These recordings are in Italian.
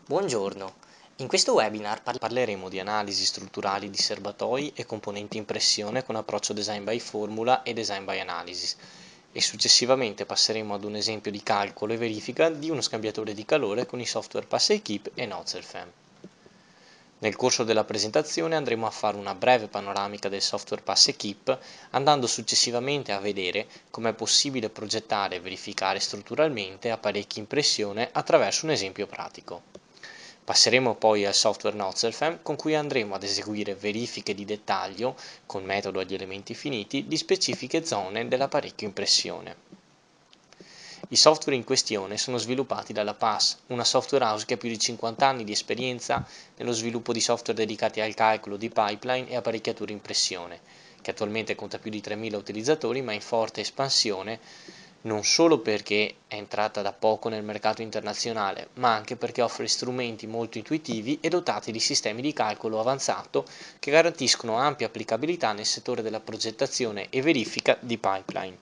Buongiorno, in questo webinar parleremo di analisi strutturali di serbatoi e componenti in pressione con approccio Design by Formula e Design by Analysis e successivamente passeremo ad un esempio di calcolo e verifica di uno scambiatore di calore con i software PassEquip e Nozzlefan. Nel corso della presentazione andremo a fare una breve panoramica del software PassEquip, andando successivamente a vedere come è possibile progettare e verificare strutturalmente apparecchi in pressione attraverso un esempio pratico. Passeremo poi al software Nozzlefan con cui andremo ad eseguire verifiche di dettaglio, con metodo agli elementi finiti, di specifiche zone dell'apparecchio in pressione. I software in questione sono sviluppati dalla PASS, una software house che ha più di 50 anni di esperienza nello sviluppo di software dedicati al calcolo di pipeline e apparecchiature in pressione, che attualmente conta più di 3.000 utilizzatori ma in forte espansione, non solo perché è entrata da poco nel mercato internazionale, ma anche perché offre strumenti molto intuitivi e dotati di sistemi di calcolo avanzato che garantiscono ampia applicabilità nel settore della progettazione e verifica di pipeline.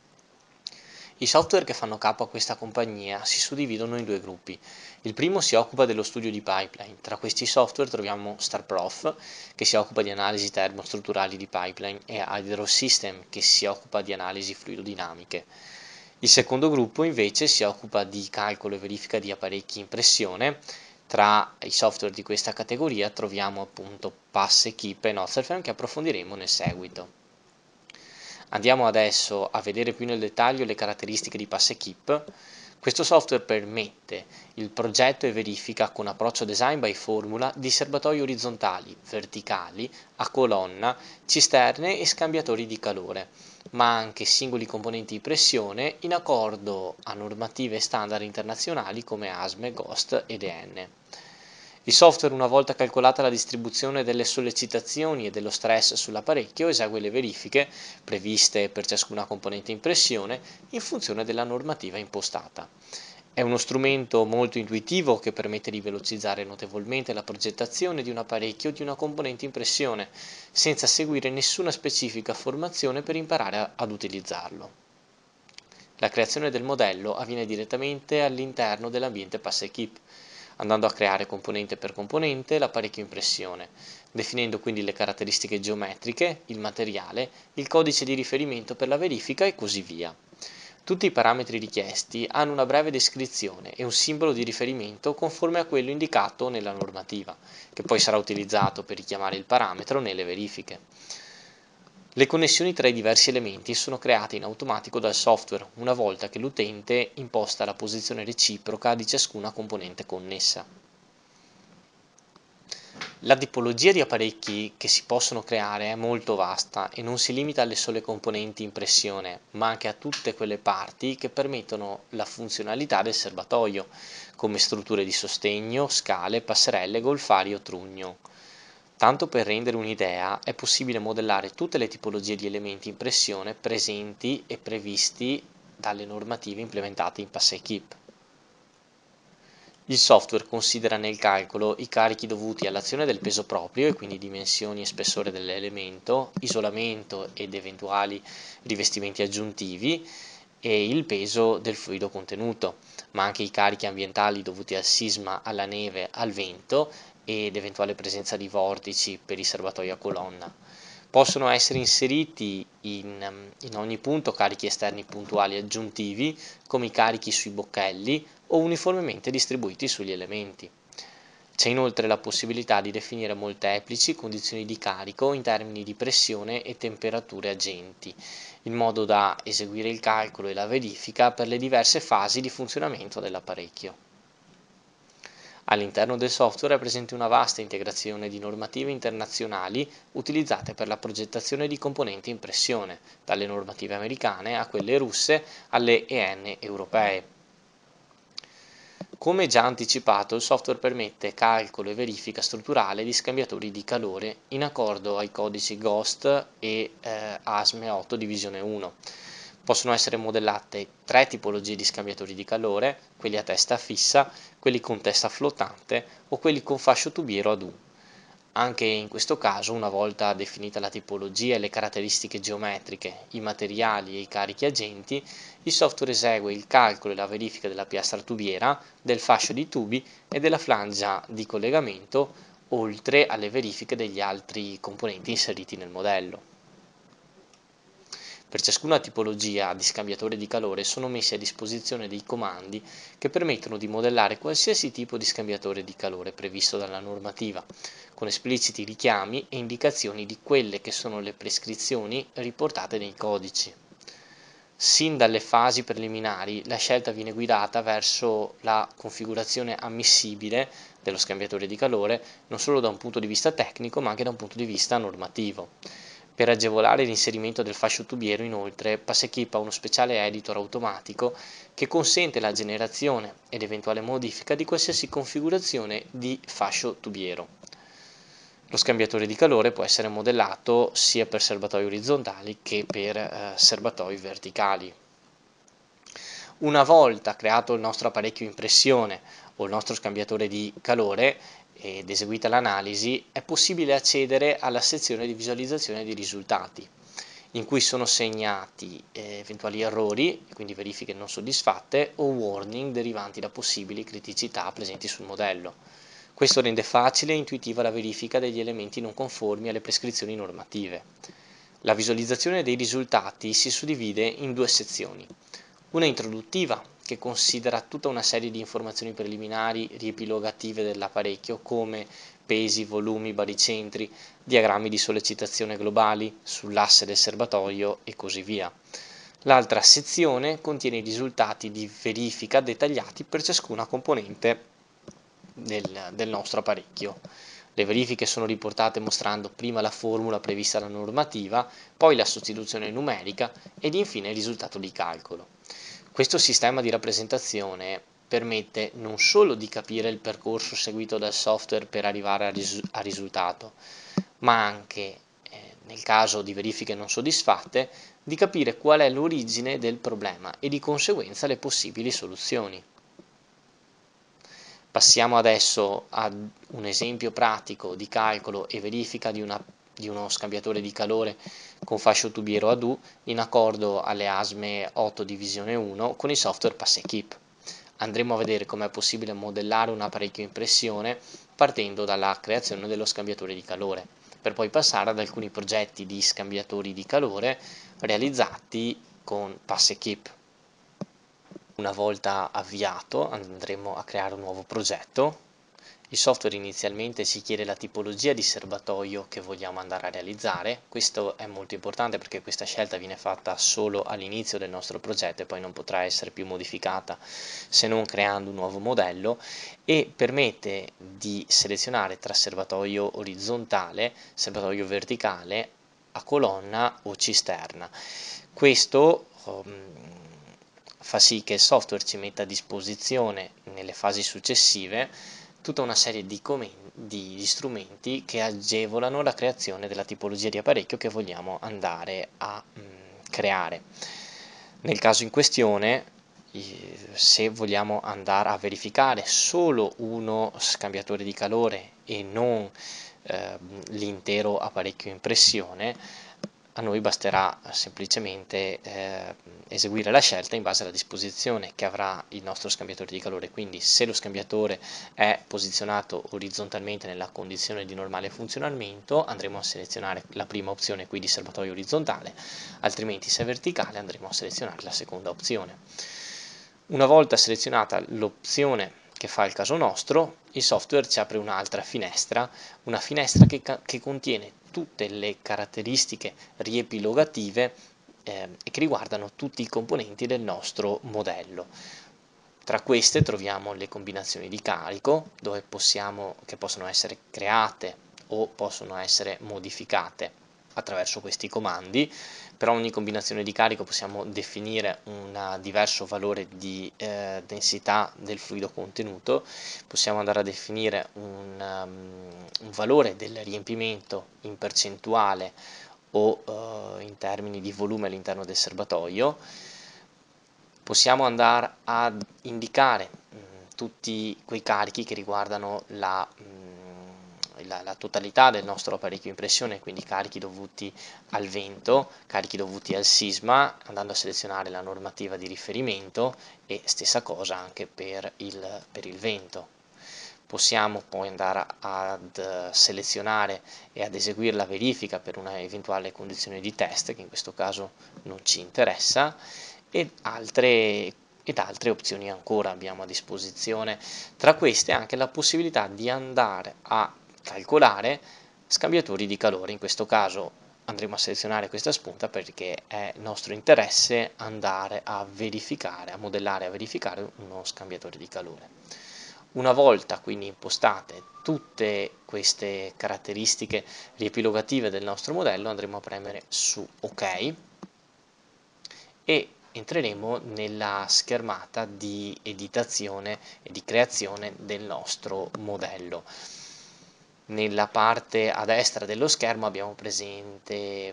I software che fanno capo a questa compagnia si suddividono in due gruppi. Il primo si occupa dello studio di pipeline. Tra questi software troviamo StarProf, che si occupa di analisi termostrutturali di pipeline, e HydroSystem, che si occupa di analisi fluidodinamiche. Il secondo gruppo invece si occupa di calcolo e verifica di apparecchi in pressione. Tra i software di questa categoria troviamo appunto PassEquip e Nozzlefan, che approfondiremo nel seguito. Andiamo adesso a vedere più nel dettaglio le caratteristiche di PassEquip. Questo software permette il progetto e verifica con approccio Design by Formula di serbatoi orizzontali, verticali, a colonna, cisterne e scambiatori di calore, ma anche singoli componenti di pressione in accordo a normative standard internazionali come ASME, GOST ed EN. Il software, una volta calcolata la distribuzione delle sollecitazioni e dello stress sull'apparecchio, esegue le verifiche previste per ciascuna componente in pressione in funzione della normativa impostata. È uno strumento molto intuitivo che permette di velocizzare notevolmente la progettazione di un apparecchio o di una componente in pressione, senza seguire nessuna specifica formazione per imparare ad utilizzarlo. La creazione del modello avviene direttamente all'interno dell'ambiente PassEquip, andando a creare componente per componente l'apparecchio in pressione, definendo quindi le caratteristiche geometriche, il materiale, il codice di riferimento per la verifica e così via. Tutti i parametri richiesti hanno una breve descrizione e un simbolo di riferimento conforme a quello indicato nella normativa, che poi sarà utilizzato per richiamare il parametro nelle verifiche. Le connessioni tra i diversi elementi sono create in automatico dal software una volta che l'utente imposta la posizione reciproca di ciascuna componente connessa. La tipologia di apparecchi che si possono creare è molto vasta e non si limita alle sole componenti in pressione, ma anche a tutte quelle parti che permettono la funzionalità del serbatoio, come strutture di sostegno, scale, passerelle, golfari o trugno. Tanto per rendere un'idea, è possibile modellare tutte le tipologie di elementi in pressione presenti e previsti dalle normative implementate in PassEquip. Il software considera nel calcolo i carichi dovuti all'azione del peso proprio e quindi dimensioni e spessore dell'elemento, isolamento ed eventuali rivestimenti aggiuntivi e il peso del fluido contenuto, ma anche i carichi ambientali dovuti al sisma, alla neve, al vento ed eventuale presenza di vortici per i serbatoi a colonna. Possono essere inseriti in ogni punto carichi esterni puntuali aggiuntivi, come i carichi sui bocchelli o uniformemente distribuiti sugli elementi. C'è inoltre la possibilità di definire molteplici condizioni di carico in termini di pressione e temperature agenti, in modo da eseguire il calcolo e la verifica per le diverse fasi di funzionamento dell'apparecchio. All'interno del software è presente una vasta integrazione di normative internazionali utilizzate per la progettazione di componenti in pressione, dalle normative americane a quelle russe alle EN europee. Come già anticipato, il software permette calcolo e verifica strutturale di scambiatori di calore in accordo ai codici GOST e ASME 8 divisione 1. Possono essere modellate tre tipologie di scambiatori di calore, quelli a testa fissa, quelli con testa flottante o quelli con fascio tubiero ad U. Anche in questo caso, una volta definita la tipologia e le caratteristiche geometriche, i materiali e i carichi agenti, il software esegue il calcolo e la verifica della piastra tubiera, del fascio di tubi e della flangia di collegamento, oltre alle verifiche degli altri componenti inseriti nel modello. Per ciascuna tipologia di scambiatore di calore sono messi a disposizione dei comandi che permettono di modellare qualsiasi tipo di scambiatore di calore previsto dalla normativa, con espliciti richiami e indicazioni di quelle che sono le prescrizioni riportate nei codici. Sin dalle fasi preliminari la scelta viene guidata verso la configurazione ammissibile dello scambiatore di calore non solo da un punto di vista tecnico ma anche da un punto di vista normativo. Per agevolare l'inserimento del fascio tubiero, inoltre, PassEquip ha uno speciale editor automatico che consente la generazione ed eventuale modifica di qualsiasi configurazione di fascio tubiero. Lo scambiatore di calore può essere modellato sia per serbatoi orizzontali che per serbatoi verticali. Una volta creato il nostro apparecchio impressione o il nostro scambiatore di calore ed eseguita l'analisi, è possibile accedere alla sezione di visualizzazione dei risultati, in cui sono segnati eventuali errori, quindi verifiche non soddisfatte, o warning derivanti da possibili criticità presenti sul modello. Questo rende facile e intuitiva la verifica degli elementi non conformi alle prescrizioni normative. La visualizzazione dei risultati si suddivide in due sezioni. Una introduttiva, che considera tutta una serie di informazioni preliminari riepilogative dell'apparecchio come pesi, volumi, baricentri, diagrammi di sollecitazione globali sull'asse del serbatoio e così via. L'altra sezione contiene i risultati di verifica dettagliati per ciascuna componente del nostro apparecchio. Le verifiche sono riportate mostrando prima la formula prevista dalla normativa, poi la sostituzione numerica ed infine il risultato di calcolo. Questo sistema di rappresentazione permette non solo di capire il percorso seguito dal software per arrivare al risultato, ma anche, nel caso di verifiche non soddisfatte, di capire qual è l'origine del problema e di conseguenza le possibili soluzioni. Passiamo adesso ad un esempio pratico di calcolo e verifica di uno scambiatore di calore con fascio tubiero ADU in accordo alle ASME 8 divisione 1 con il software PassEquip. Andremo a vedere come è possibile modellare un apparecchio in pressione partendo dalla creazione dello scambiatore di calore, per poi passare ad alcuni progetti di scambiatori di calore realizzati con PassEquip. Una volta avviato andremo a creare un nuovo progetto. Il software inizialmente ci chiede la tipologia di serbatoio che vogliamo andare a realizzare. Questo è molto importante perché questa scelta viene fatta solo all'inizio del nostro progetto e poi non potrà essere più modificata se non creando un nuovo modello, e permette di selezionare tra serbatoio orizzontale, serbatoio verticale, a colonna o cisterna. Questo fa sì che il software ci metta a disposizione nelle fasi successive tutta una serie di strumenti che agevolano la creazione della tipologia di apparecchio che vogliamo andare a creare. Nel caso in questione, se vogliamo andare a verificare solo uno scambiatore di calore e non l'intero apparecchio in pressione, a noi basterà semplicemente eseguire la scelta in base alla disposizione che avrà il nostro scambiatore di calore. Quindi se lo scambiatore è posizionato orizzontalmente nella condizione di normale funzionamento, andremo a selezionare la prima opzione qui di serbatoio orizzontale, altrimenti se è verticale andremo a selezionare la seconda opzione. Una volta selezionata l'opzione che fa il caso nostro, il software ci apre un'altra finestra, una finestra che contiene tutte le caratteristiche riepilogative e che riguardano tutti i componenti del nostro modello. Tra queste troviamo le combinazioni di carico, che possono essere create o possono essere modificate attraverso questi comandi. Per ogni combinazione di carico possiamo definire un diverso valore di densità del fluido contenuto, possiamo andare a definire un valore del riempimento in percentuale o in termini di volume all'interno del serbatoio. Possiamo andare ad indicare tutti quei carichi che riguardano la totalità del nostro apparecchio impressione, quindi carichi dovuti al vento, carichi dovuti al sisma, andando a selezionare la normativa di riferimento, e stessa cosa anche per il vento. Possiamo poi andare ad selezionare e ad eseguire la verifica per una eventuale condizione di test, che in questo caso non ci interessa, ed altre opzioni ancora abbiamo a disposizione. Tra queste anche la possibilità di andare a calcolare scambiatori di calore. In questo caso andremo a selezionare questa spunta perché è nostro interesse andare a verificare, a modellare e a verificare uno scambiatore di calore. Una volta quindi impostate tutte queste caratteristiche riepilogative del nostro modello, andremo a premere su OK e entreremo nella schermata di editazione e di creazione del nostro modello. Nella parte a destra dello schermo abbiamo presente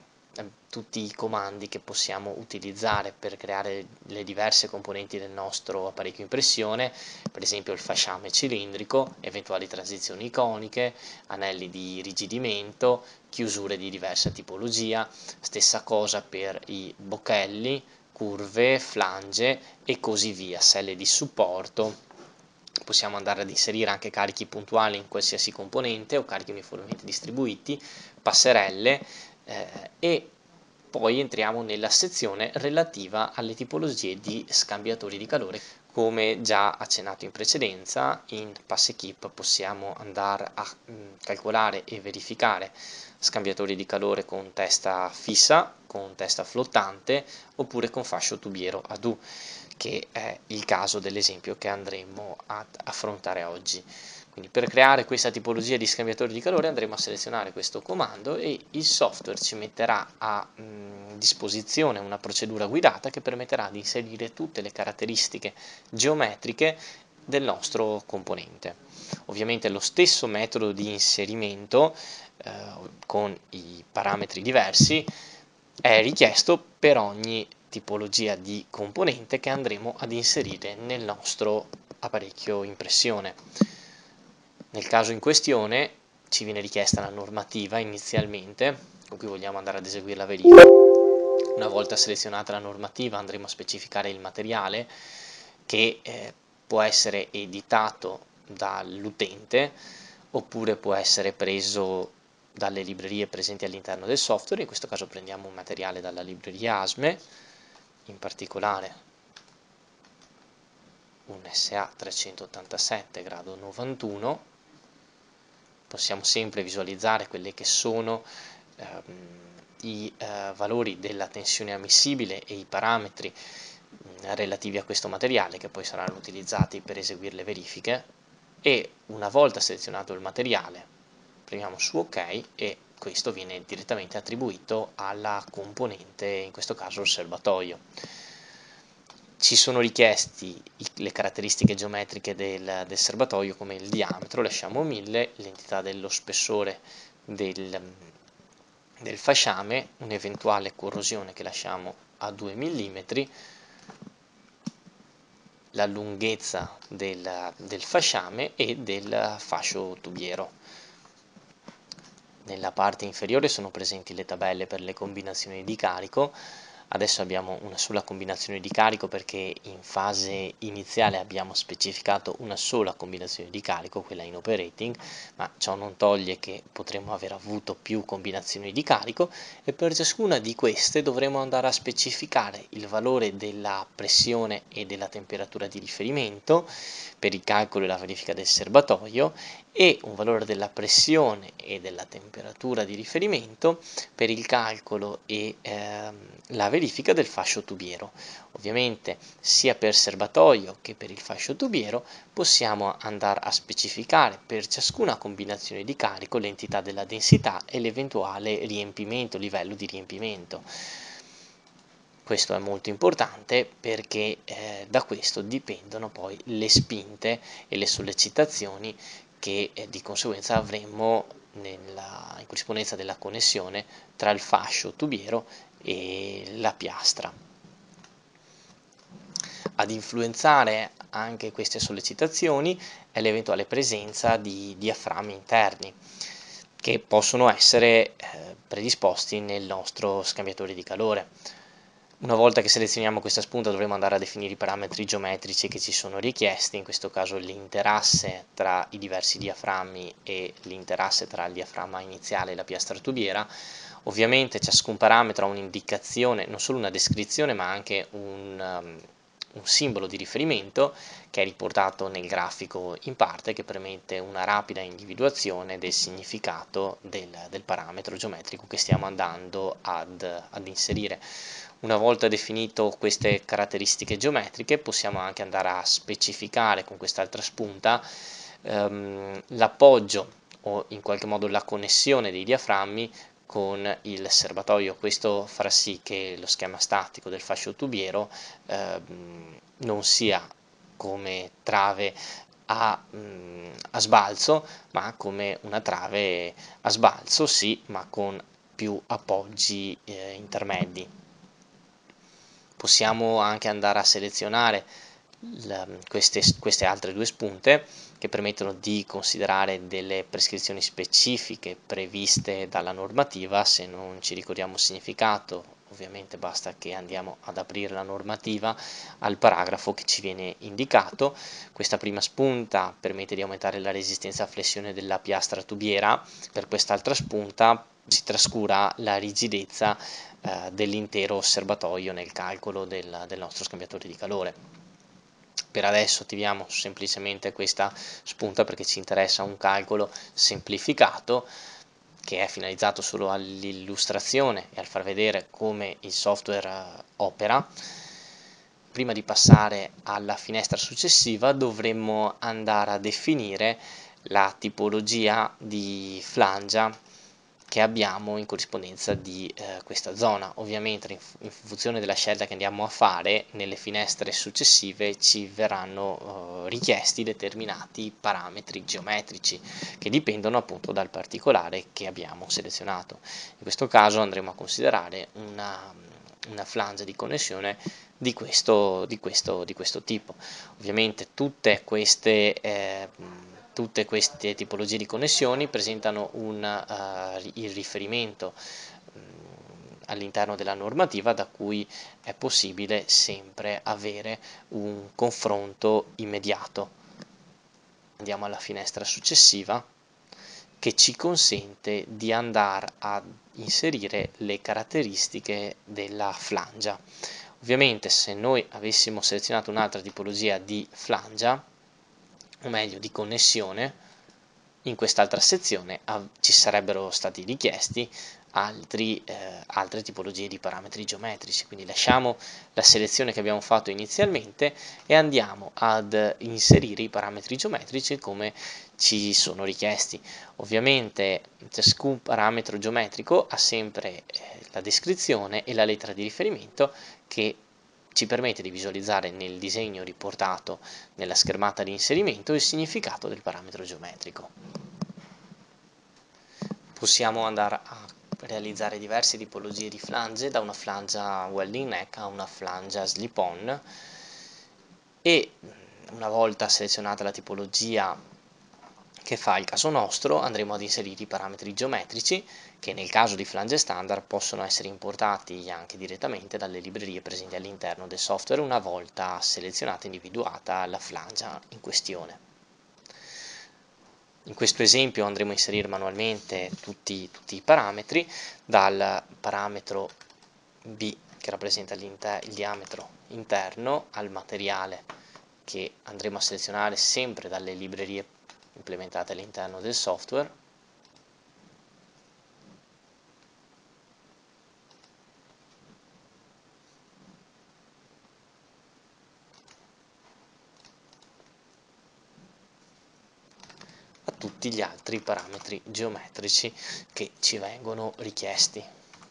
tutti i comandi che possiamo utilizzare per creare le diverse componenti del nostro apparecchio impressione, per esempio il fasciame cilindrico, eventuali transizioni iconiche, anelli di rigidimento, chiusure di diversa tipologia, stessa cosa per i bocchelli, curve, flange e così via, selle di supporto. Possiamo andare ad inserire anche carichi puntuali in qualsiasi componente o carichi uniformemente distribuiti, passerelle e poi entriamo nella sezione relativa alle tipologie di scambiatori di calore. Come già accennato in precedenza, in PassEquip possiamo andare a calcolare e verificare scambiatori di calore con testa fissa, con testa flottante oppure con fascio tubiero ad U, che è il caso dell'esempio che andremo ad affrontare oggi. Quindi per creare questa tipologia di scambiatore di calore andremo a selezionare questo comando e il software ci metterà a disposizione una procedura guidata che permetterà di inserire tutte le caratteristiche geometriche del nostro componente. Ovviamente lo stesso metodo di inserimento con i parametri diversi è richiesto per ogni tipologia di componente che andremo ad inserire nel nostro apparecchio impressione. Nel caso in questione ci viene richiesta la normativa inizialmente con cui vogliamo andare ad eseguire la verifica. Una volta selezionata la normativa andremo a specificare il materiale che può essere editato dall'utente oppure può essere preso dalle librerie presenti all'interno del software. In questo caso prendiamo un materiale dalla libreria ASME, in particolare un SA 387 grado 91. Possiamo sempre visualizzare quelli che sono i valori della tensione ammissibile e i parametri relativi a questo materiale che poi saranno utilizzati per eseguire le verifiche, e una volta selezionato il materiale premiamo su OK e questo viene direttamente attribuito alla componente, in questo caso il serbatoio. Ci sono richiesti le caratteristiche geometriche del serbatoio come il diametro, lasciamo 1000, l'entità dello spessore del fasciame, un'eventuale corrosione che lasciamo a 2 mm, la lunghezza del fasciame e del fascio tubiero. Nella parte inferiore sono presenti le tabelle per le combinazioni di carico. Adesso abbiamo una sola combinazione di carico perché in fase iniziale abbiamo specificato una sola combinazione di carico, quella in operating, ma ciò non toglie che potremmo aver avuto più combinazioni di carico e per ciascuna di queste dovremo andare a specificare il valore della pressione e della temperatura di riferimento per il calcolo e la verifica del serbatoio e un valore della pressione e della temperatura di riferimento per il calcolo e la verifica del fascio tubiero. Ovviamente sia per serbatoio che per il fascio tubiero possiamo andare a specificare per ciascuna combinazione di carico l'entità della densità e l'eventuale riempimento, livello di riempimento. Questo è molto importante perché da questo dipendono poi le spinte e le sollecitazioni che di conseguenza avremo in corrispondenza della connessione tra il fascio tubiero e la piastra. Ad influenzare anche queste sollecitazioni è l'eventuale presenza di diaframmi interni che possono essere predisposti nel nostro scambiatore di calore. Una volta che selezioniamo questa spunta dovremo andare a definire i parametri geometrici che ci sono richiesti, in questo caso l'interasse tra i diversi diaframmi e l'interasse tra il diaframma iniziale e la piastra tubiera. Ovviamente ciascun parametro ha un'indicazione, non solo una descrizione ma anche un simbolo di riferimento che è riportato nel grafico in parte, che permette una rapida individuazione del significato del parametro geometrico che stiamo andando ad inserire. Una volta definito queste caratteristiche geometriche possiamo anche andare a specificare con quest'altra spunta l'appoggio o in qualche modo la connessione dei diaframmi con il serbatoio. Questo farà sì che lo schema statico del fascio tubiero non sia come trave a sbalzo, ma come una trave a sbalzo, sì, ma con più appoggi intermedi. Possiamo anche andare a selezionare queste altre due spunte che permettono di considerare delle prescrizioni specifiche previste dalla normativa. Se non ci ricordiamo il significato, ovviamente basta che andiamo ad aprire la normativa al paragrafo che ci viene indicato. Questa prima spunta permette di aumentare la resistenza a flessione della piastra tubiera, per quest'altra spunta si trascura la rigidezza dell'intero serbatoio nel calcolo del nostro scambiatore di calore. Per adesso attiviamo semplicemente questa spunta perché ci interessa un calcolo semplificato che è finalizzato solo all'illustrazione e al far vedere come il software opera. Prima di passare alla finestra successiva dovremmo andare a definire la tipologia di flangia che abbiamo in corrispondenza di questa zona. Ovviamente in funzione della scelta che andiamo a fare nelle finestre successive ci verranno richiesti determinati parametri geometrici che dipendono appunto dal particolare che abbiamo selezionato. In questo caso andremo a considerare una flangia di connessione di questo tipo. Ovviamente tutte queste tipologie di connessioni presentano il riferimento all'interno della normativa da cui è possibile sempre avere un confronto immediato. Andiamo alla finestra successiva che ci consente di andare a inserire le caratteristiche della flangia. Ovviamente se noi avessimo selezionato un'altra tipologia di flangia, o meglio di connessione, in quest'altra sezione ci sarebbero stati richiesti altre tipologie di parametri geometrici, quindi lasciamo la selezione che abbiamo fatto inizialmente e andiamo ad inserire i parametri geometrici come ci sono richiesti. Ovviamente ciascun parametro geometrico ha sempre la descrizione e la lettera di riferimento che ci permette di visualizzare nel disegno riportato nella schermata di inserimento il significato del parametro geometrico. Possiamo andare a realizzare diverse tipologie di flange, da una flangia welding neck a una flangia slip-on, e una volta selezionata la tipologia che fa il caso nostro andremo ad inserire i parametri geometrici che nel caso di flange standard possono essere importati anche direttamente dalle librerie presenti all'interno del software una volta selezionata e individuata la flangia in questione. In questo esempio andremo a inserire manualmente tutti i parametri, dal parametro B che rappresenta il diametro interno al materiale che andremo a selezionare sempre dalle librerie implementate all'interno del software. A tutti gli altri parametri geometrici che ci vengono richiesti.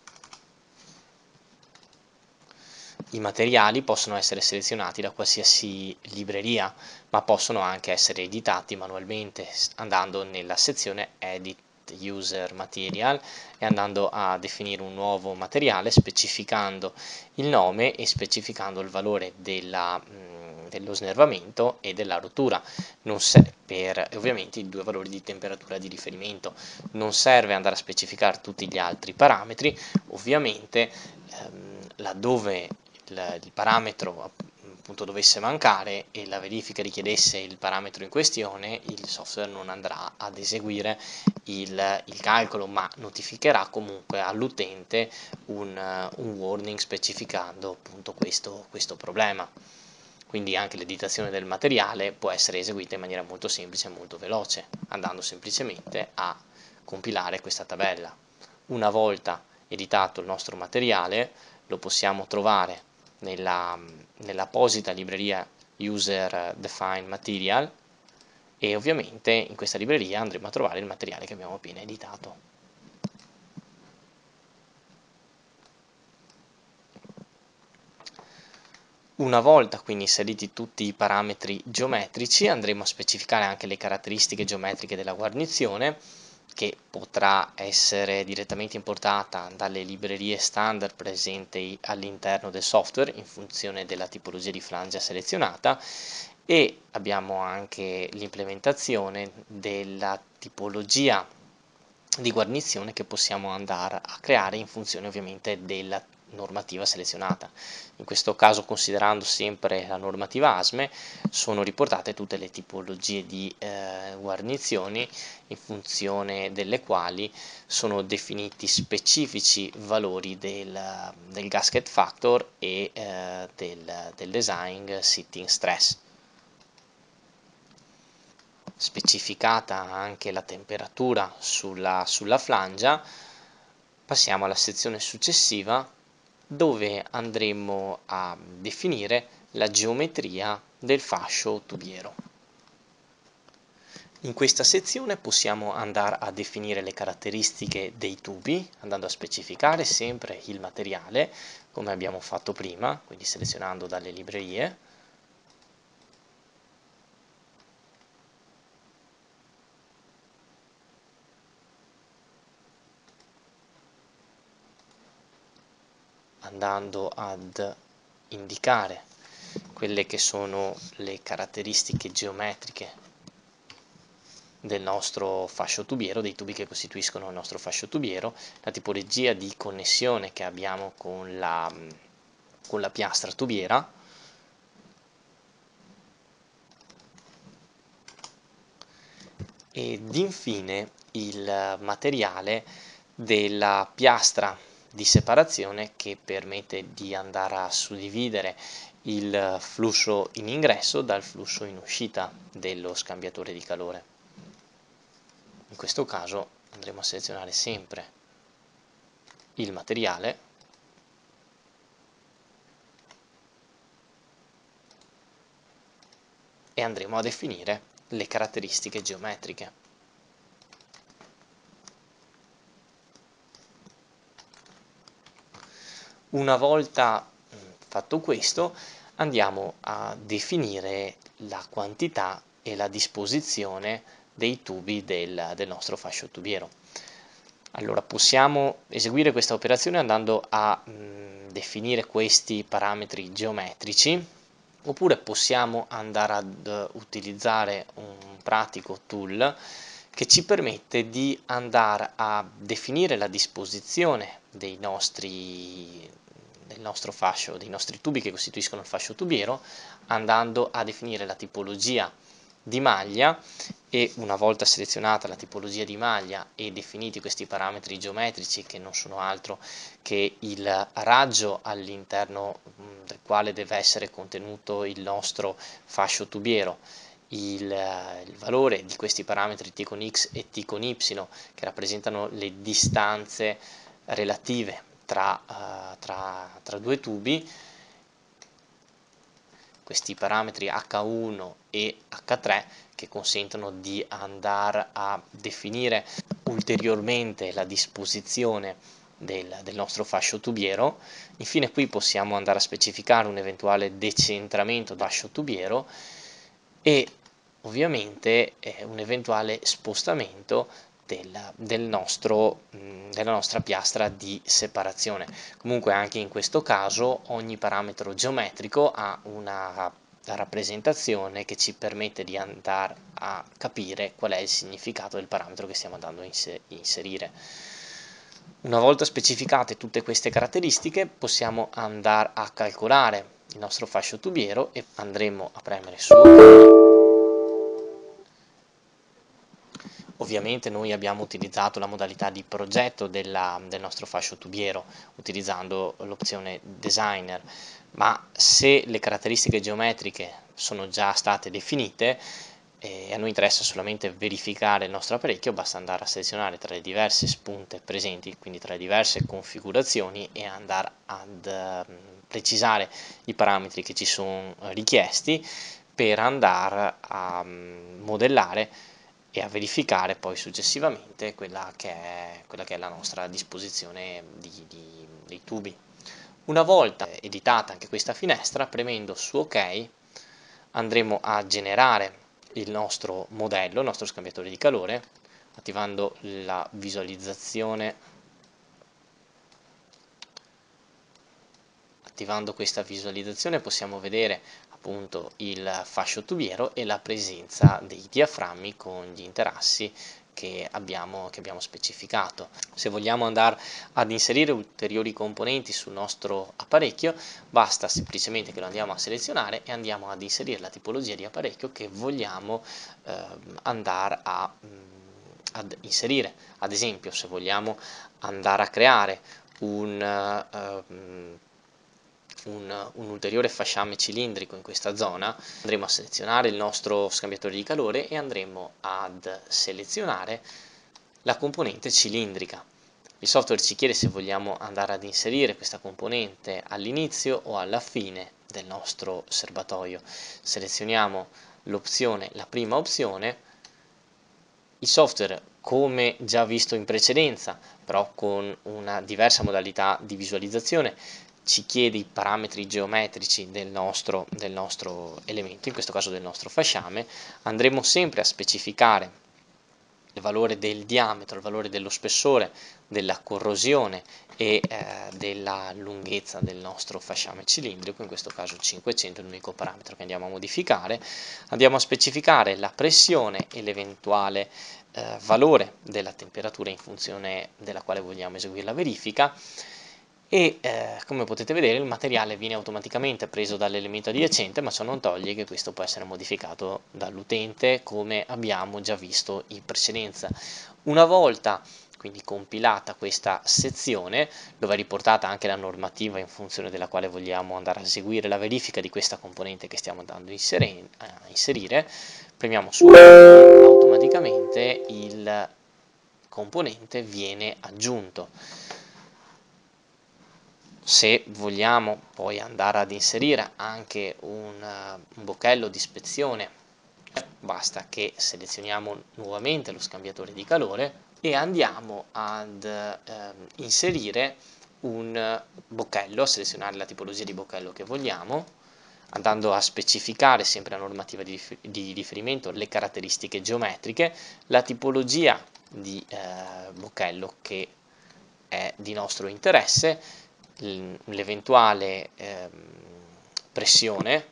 I materiali possono essere selezionati da qualsiasi libreria, ma possono anche essere editati manualmente andando nella sezione Edit User Material e andando a definire un nuovo materiale specificando il nome e specificando il valore dello snervamento e della rottura, per ovviamente i due valori di temperatura di riferimento. Non serve andare a specificare tutti gli altri parametri, ovviamente laddove il parametro appunto dovesse mancare e la verifica richiedesse il parametro in questione, il software non andrà ad eseguire il calcolo, ma notificherà comunque all'utente un warning specificando appunto questo problema. Quindi anche l'editazione del materiale può essere eseguita in maniera molto semplice e molto veloce, andando semplicemente a compilare questa tabella. Una volta editato il nostro materiale, lo possiamo trovare nell'apposita libreria User Defined Material, e ovviamente in questa libreria andremo a trovare il materiale che abbiamo appena editato. Una volta quindi inseriti tutti i parametri geometrici, andremo a specificare anche le caratteristiche geometriche della guarnizione, che potrà essere direttamente importata dalle librerie standard presenti all'interno del software in funzione della tipologia di flangia selezionata, e abbiamo anche l'implementazione della tipologia di guarnizione che possiamo andare a creare in funzione ovviamente della normativa selezionata. In questo caso, considerando sempre la normativa ASME, sono riportate tutte le tipologie di guarnizioni in funzione delle quali sono definiti specifici valori del gasket factor e del design sitting stress. Specificata anche la temperatura sulla flangia, passiamo alla sezione successiva, dove andremo a definire la geometria del fascio tubiero. In questa sezione possiamo andare a definire le caratteristiche dei tubi, andando a specificare sempre il materiale, come abbiamo fatto prima, quindi selezionando dalle librerie. Andando ad indicare quelle che sono le caratteristiche geometriche del nostro fascio tubiero, dei tubi che costituiscono il nostro fascio tubiero, la tipologia di connessione che abbiamo con la piastra tubiera, ed infine il materiale della piastra di separazione che permette di andare a suddividere il flusso in ingresso dal flusso in uscita dello scambiatore di calore. In questo caso andremo a selezionare sempre il materiale e andremo a definire le caratteristiche geometriche. Una volta fatto questo, andiamo a definire la quantità e la disposizione dei tubi del nostro fascio tubiero. Allora, possiamo eseguire questa operazione andando a definire questi parametri geometrici, oppure possiamo andare ad utilizzare un pratico tool che ci permette di andare a definire la disposizione del nostro fascio, dei nostri tubi che costituiscono il fascio tubiero, andando a definire la tipologia di maglia, e una volta selezionata la tipologia di maglia e definiti questi parametri geometrici, che non sono altro che il raggio all'interno del quale deve essere contenuto il nostro fascio tubiero, il valore di questi parametri t con x e t con y, che rappresentano le distanze relative tra due tubi, questi parametri H1 e H3 che consentono di andare a definire ulteriormente la disposizione del nostro fascio tubiero. Infine qui possiamo andare a specificare un eventuale decentramento del fascio tubiero e ovviamente un eventuale spostamento della nostra piastra di separazione. Comunque anche in questo caso ogni parametro geometrico ha una rappresentazione che ci permette di andare a capire qual è il significato del parametro che stiamo andando a inserire. Una volta specificate tutte queste caratteristiche, possiamo andare a calcolare il nostro fascio tubiero e andremo a premere su OK. Ovviamente noi abbiamo utilizzato la modalità di progetto del nostro fascio tubiero utilizzando l'opzione designer, ma se le caratteristiche geometriche sono già state definite e a noi interessa solamente verificare il nostro apparecchio, basta andare a selezionare tra le diverse spunte presenti, quindi tra le diverse configurazioni, e andare ad precisare i parametri che ci sono richiesti per andare a modellare e a verificare poi successivamente quella che è la nostra disposizione dei tubi. Una volta editata anche questa finestra, premendo su OK, andremo a generare il nostro modello, il nostro scambiatore di calore, attivando la visualizzazione. Attivando questa visualizzazione possiamo vedere appunto il fascio tubiero e la presenza dei diaframmi con gli interassi che abbiamo specificato. Se vogliamo andare ad inserire ulteriori componenti sul nostro apparecchio, basta semplicemente che lo andiamo a selezionare e andiamo ad inserire la tipologia di apparecchio che vogliamo andare ad inserire. Ad esempio, se vogliamo andare a creare un ulteriore fasciame cilindrico in questa zona, andremo a selezionare il nostro scambiatore di calore e andremo ad selezionare la componente cilindrica. Il software ci chiede se vogliamo andare ad inserire questa componente all'inizio o alla fine del nostro serbatoio. Selezioniamo la prima opzione. Il software, come già visto in precedenza, però con una diversa modalità di visualizzazione, ci chiede i parametri geometrici del nostro elemento, in questo caso del nostro fasciame. Andremo sempre a specificare il valore del diametro, il valore dello spessore, della corrosione e della lunghezza del nostro fasciame cilindrico, in questo caso 500 è l'unico parametro che andiamo a modificare. Andiamo a specificare la pressione e l'eventuale valore della temperatura in funzione della quale vogliamo eseguire la verifica, e come potete vedere il materiale viene automaticamente preso dall'elemento adiacente, ma ciò non toglie che questo può essere modificato dall'utente come abbiamo già visto in precedenza. Una volta quindi compilata questa sezione, dove è riportata anche la normativa in funzione della quale vogliamo andare a eseguire la verifica di questa componente che stiamo andando a inserire, premiamo su e automaticamente il componente viene aggiunto. Se vogliamo poi andare ad inserire anche un bocchello di ispezione, basta che selezioniamo nuovamente lo scambiatore di calore e andiamo ad inserire un bocchello, a selezionare la tipologia di bocchello che vogliamo, andando a specificare sempre la normativa di riferimento, le caratteristiche geometriche, la tipologia di bocchello che è di nostro interesse, l'eventuale pressione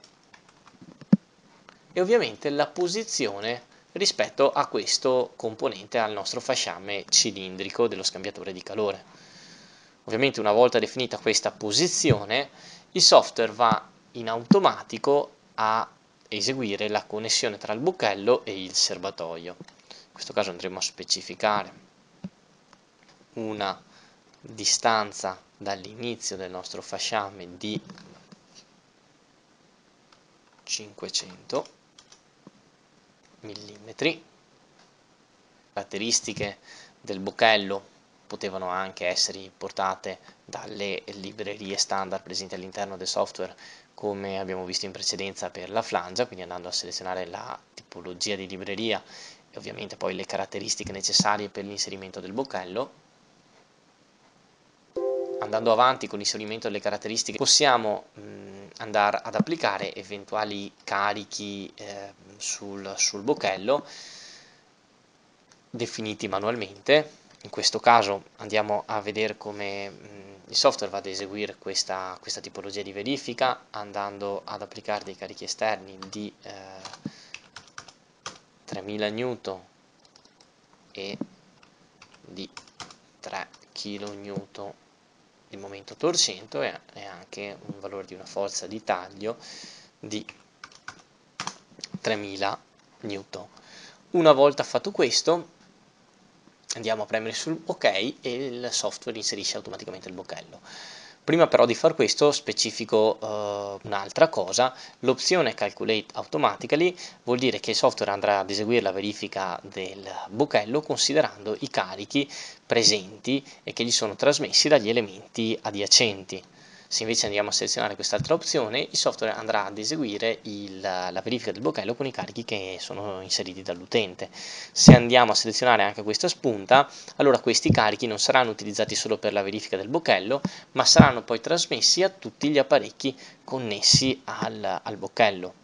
e ovviamente la posizione rispetto a questo componente, al nostro fasciame cilindrico dello scambiatore di calore. Ovviamente una volta definita questa posizione, il software va in automatico a eseguire la connessione tra il bocchello e il serbatoio. In questo caso andremo a specificare una distanza dall'inizio del nostro fasciame di 500 mm. Caratteristiche del bocchello potevano anche essere importate dalle librerie standard presenti all'interno del software, come abbiamo visto in precedenza per la flangia, quindi andando a selezionare la tipologia di libreria e ovviamente poi le caratteristiche necessarie per l'inserimento del bocchello. Andando avanti con l'inserimento delle caratteristiche possiamo andare ad applicare eventuali carichi sul bocchello definiti manualmente. In questo caso andiamo a vedere come il software va ad eseguire questa tipologia di verifica, andando ad applicare dei carichi esterni di 3000 Newton e di 3 kN di momento torcente e anche un valore di una forza di taglio di 3000 Newton. Una volta fatto questo, andiamo a premere sul OK e il software inserisce automaticamente il boccello. Prima però di far questo specifico un'altra cosa: l'opzione Calculate Automatically vuol dire che il software andrà ad eseguire la verifica del boccello considerando i carichi presenti e che gli sono trasmessi dagli elementi adiacenti. Se invece andiamo a selezionare quest'altra opzione, il software andrà ad eseguire la verifica del boccello con i carichi che sono inseriti dall'utente. Se andiamo a selezionare anche questa spunta, allora questi carichi non saranno utilizzati solo per la verifica del boccello, ma saranno poi trasmessi a tutti gli apparecchi connessi al boccello.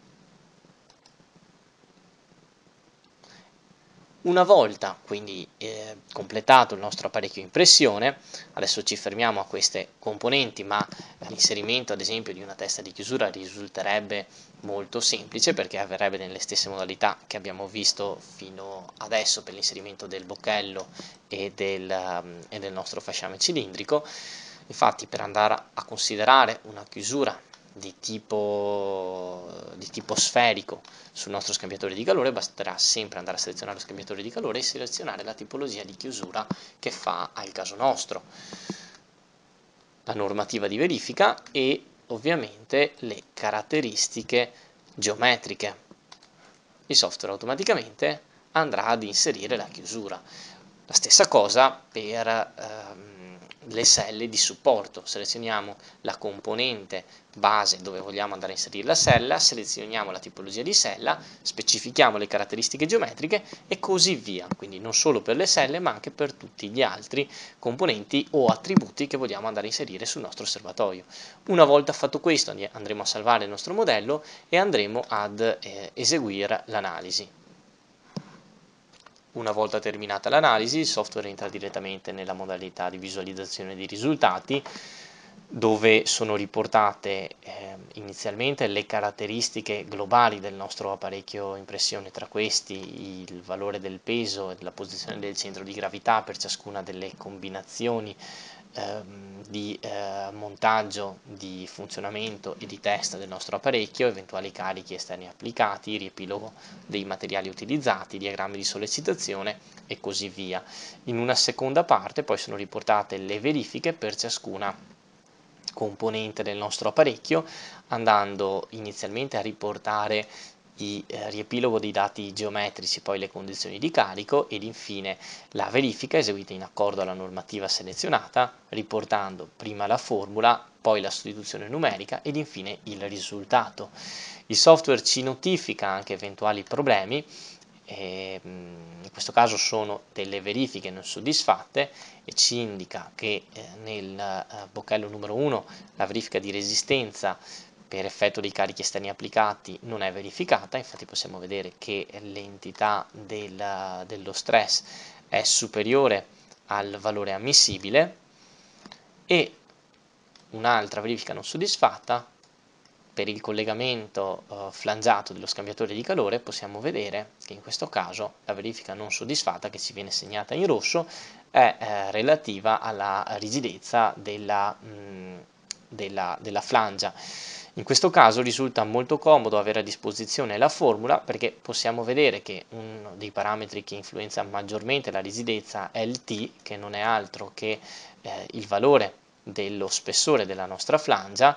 Una volta quindi completato il nostro apparecchio impressione, adesso ci fermiamo a queste componenti, ma l'inserimento ad esempio di una testa di chiusura risulterebbe molto semplice perché avverrebbe nelle stesse modalità che abbiamo visto fino adesso per l'inserimento del boccello e del nostro fasciame cilindrico. Infatti, per andare a considerare una chiusura di tipo sferico sul nostro scambiatore di calore, basterà sempre andare a selezionare lo scambiatore di calore e selezionare la tipologia di chiusura che fa al caso nostro, la normativa di verifica e ovviamente le caratteristiche geometriche. Il software automaticamente andrà ad inserire la chiusura. La stessa cosa per le selle di supporto: selezioniamo la componente base dove vogliamo andare a inserire la sella, selezioniamo la tipologia di sella, specifichiamo le caratteristiche geometriche e così via, quindi non solo per le selle ma anche per tutti gli altri componenti o attributi che vogliamo andare a inserire sul nostro serbatoio. Una volta fatto questo andremo a salvare il nostro modello e andremo ad eseguire l'analisi. Una volta terminata l'analisi, il software entra direttamente nella modalità di visualizzazione dei risultati, dove sono riportate inizialmente le caratteristiche globali del nostro apparecchio impressione, tra questi il valore del peso e la posizione del centro di gravità per ciascuna delle combinazioni di montaggio, di funzionamento e di test del nostro apparecchio, eventuali carichi esterni applicati, riepilogo dei materiali utilizzati, diagrammi di sollecitazione e così via. In una seconda parte poi sono riportate le verifiche per ciascuna componente del nostro apparecchio, andando inizialmente a riportare il riepilogo dei dati geometrici, poi le condizioni di carico ed infine la verifica eseguita in accordo alla normativa selezionata, riportando prima la formula, poi la sostituzione numerica ed infine il risultato. Il software ci notifica anche eventuali problemi, in questo caso sono delle verifiche non soddisfatte e ci indica che nel boccello numero 1 la verifica di resistenza per effetto dei carichi esterni applicati non è verificata. Infatti possiamo vedere che l'entità dello stress è superiore al valore ammissibile, e un'altra verifica non soddisfatta per il collegamento flangiato dello scambiatore di calore. Possiamo vedere che in questo caso la verifica non soddisfatta, che ci viene segnata in rosso, è relativa alla rigidezza della flangia. In questo caso risulta molto comodo avere a disposizione la formula, perché possiamo vedere che uno dei parametri che influenza maggiormente la rigidezza è il T, che non è altro che il valore dello spessore della nostra flangia.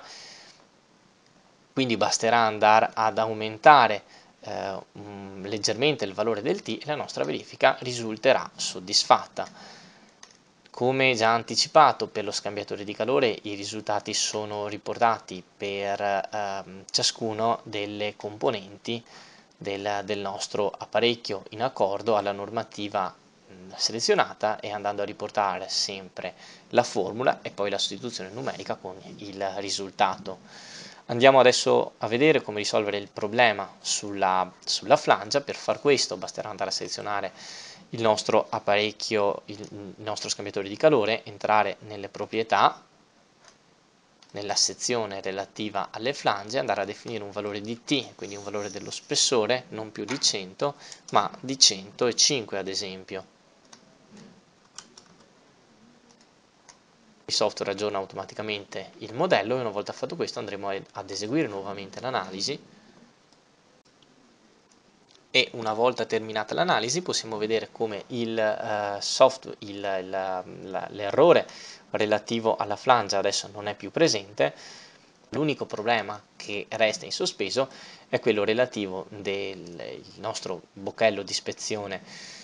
Quindi basterà andare ad aumentare leggermente il valore del T e la nostra verifica risulterà soddisfatta. Come già anticipato, per lo scambiatore di calore i risultati sono riportati per ciascuno delle componenti del nostro apparecchio in accordo alla normativa selezionata, e andando a riportare sempre la formula e poi la sostituzione numerica con il risultato. Andiamo adesso a vedere come risolvere il problema sulla flangia. Per far questo basterà andare a selezionare il nostro apparecchio, il nostro scambiatore di calore, entrare nelle proprietà, nella sezione relativa alle flange, andare a definire un valore di T, quindi un valore dello spessore, non più di 100, ma di 105 ad esempio. Il software aggiorna automaticamente il modello e una volta fatto questo andremo ad eseguire nuovamente l'analisi e una volta terminata l'analisi possiamo vedere come l'errore relativo alla flangia adesso non è più presente. L'unico problema che resta in sospeso è quello relativo del nostro bocchello di ispezione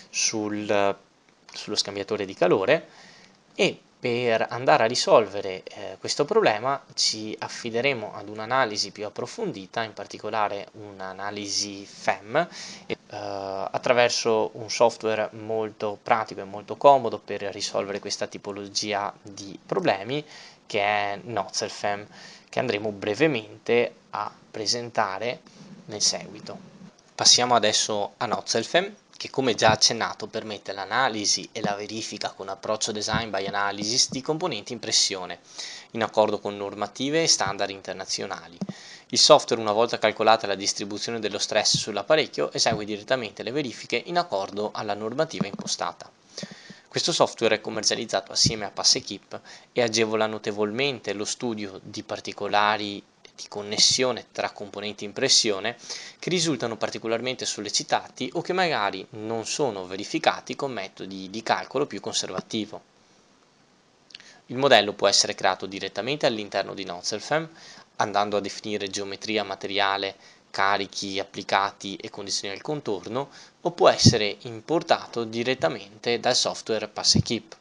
sullo scambiatore di calore, e per andare a risolvere questo problema ci affideremo ad un'analisi più approfondita, in particolare un'analisi FEM, attraverso un software molto pratico e molto comodo per risolvere questa tipologia di problemi, che è NozzleFEM, che andremo brevemente a presentare nel seguito. Passiamo adesso a NozzleFEM, che come già accennato permette l'analisi e la verifica con approccio design by analysis di componenti in pressione, in accordo con normative e standard internazionali. Il software, una volta calcolata la distribuzione dello stress sull'apparecchio, esegue direttamente le verifiche in accordo alla normativa impostata. Questo software è commercializzato assieme a PassEquip e agevola notevolmente lo studio di particolari di connessione tra componenti in pressione che risultano particolarmente sollecitati o che magari non sono verificati con metodi di calcolo più conservativo. Il modello può essere creato direttamente all'interno di NozzleFEM, andando a definire geometria materiale, carichi applicati e condizioni al contorno, o può essere importato direttamente dal software PassEquip.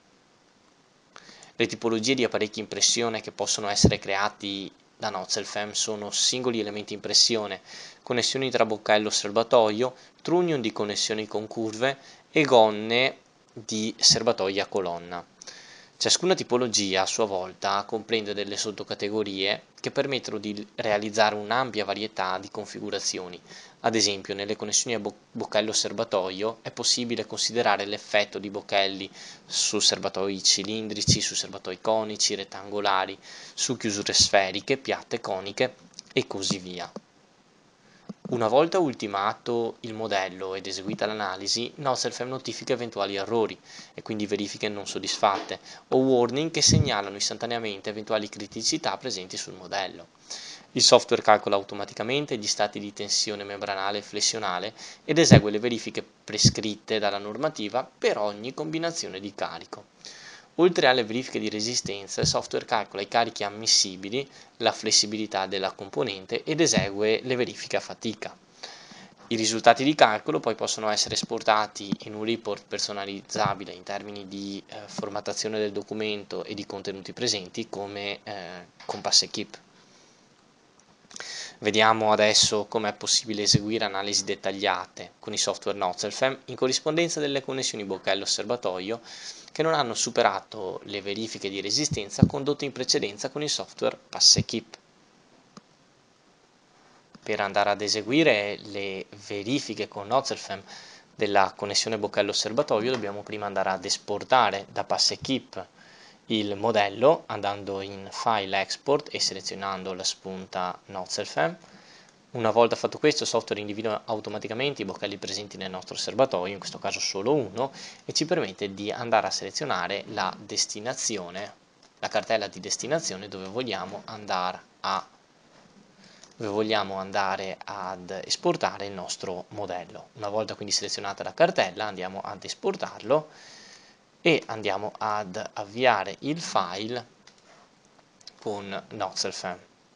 Le tipologie di apparecchi in pressione che possono essere creati da NozzleFEM sono singoli elementi in pressione, connessioni tra bocchello e serbatoio, trunnion di connessioni con curve e gonne di serbatoi a colonna. Ciascuna tipologia a sua volta comprende delle sottocategorie che permettono di realizzare un'ampia varietà di configurazioni. Ad esempio, nelle connessioni a bocchello serbatoio è possibile considerare l'effetto di bocchelli su serbatoi cilindrici, su serbatoi conici, rettangolari, su chiusure sferiche, piatte, coniche e così via. Una volta ultimato il modello ed eseguita l'analisi, NozzleFEM notifica eventuali errori e quindi verifiche non soddisfatte o warning che segnalano istantaneamente eventuali criticità presenti sul modello. Il software calcola automaticamente gli stati di tensione membranale e flessionale ed esegue le verifiche prescritte dalla normativa per ogni combinazione di carico. Oltre alle verifiche di resistenza, il software calcola i carichi ammissibili, la flessibilità della componente ed esegue le verifiche a fatica. I risultati di calcolo poi possono essere esportati in un report personalizzabile in termini di formattazione del documento e di contenuti presenti come con PassEquip. Vediamo adesso come è possibile eseguire analisi dettagliate con i software NozzleFEM in corrispondenza delle connessioni bocchello-serbatoio che non hanno superato le verifiche di resistenza condotte in precedenza con il software PassEquip. Per andare ad eseguire le verifiche con NozzleFEM della connessione bocchello-serbatoio dobbiamo prima andare ad esportare da PassEquip il modello andando in File Export e selezionando la spunta NozzleFEM. Una volta fatto questo, il software individua automaticamente i bocchelli presenti nel nostro serbatoio, in questo caso solo uno, e ci permette di andare a selezionare la destinazione, la cartella di destinazione dove vogliamo andare ad esportare il nostro modello. Una volta quindi selezionata la cartella andiamo ad esportarlo e andiamo ad avviare il file con NozzleFEM.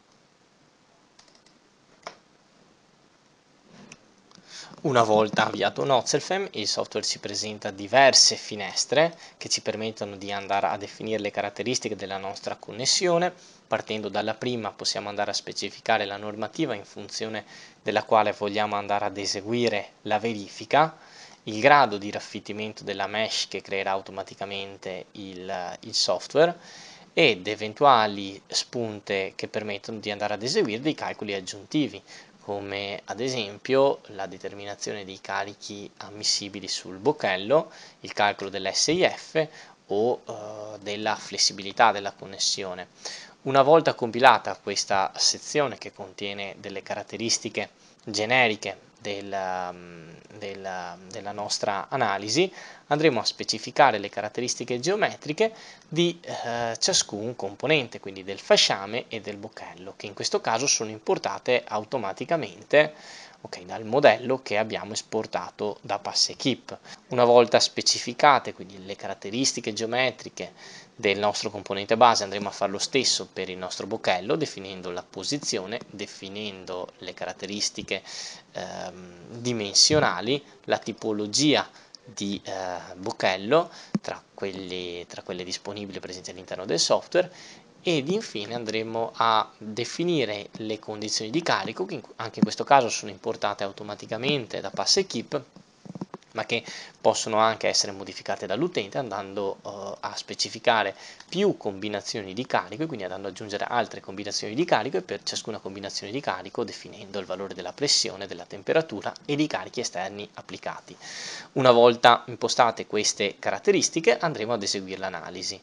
Una volta avviato NozzleFEM, il software ci presenta diverse finestre che ci permettono di andare a definire le caratteristiche della nostra connessione. Partendo dalla prima possiamo andare a specificare la normativa in funzione della quale vogliamo andare ad eseguire la verifica, il grado di raffittimento della mesh che creerà automaticamente il software ed eventuali spunte che permettono di andare ad eseguire dei calcoli aggiuntivi, come ad esempio la determinazione dei carichi ammissibili sul bocchello, il calcolo dell'SIF o della flessibilità della connessione. Una volta compilata questa sezione, che contiene delle caratteristiche generiche della nostra analisi, andremo a specificare le caratteristiche geometriche di ciascun componente, quindi del fasciame e del bocchello, che in questo caso sono importate automaticamente, dal modello che abbiamo esportato da PassEquip. Una volta specificate quindi le caratteristiche geometriche del nostro componente base, andremo a fare lo stesso per il nostro bocchello, definendo la posizione, definendo le caratteristiche dimensionali, la tipologia di bocchello tra quelle disponibili presenti all'interno del software, ed infine andremo a definire le condizioni di carico, che anche in questo caso sono importate automaticamente da PassEquip, ma che possono anche essere modificate dall'utente andando a specificare più combinazioni di carico e quindi andando ad aggiungere altre combinazioni di carico, e per ciascuna combinazione di carico definendo il valore della pressione, della temperatura e dei carichi esterni applicati. Una volta impostate queste caratteristiche andremo ad eseguire l'analisi.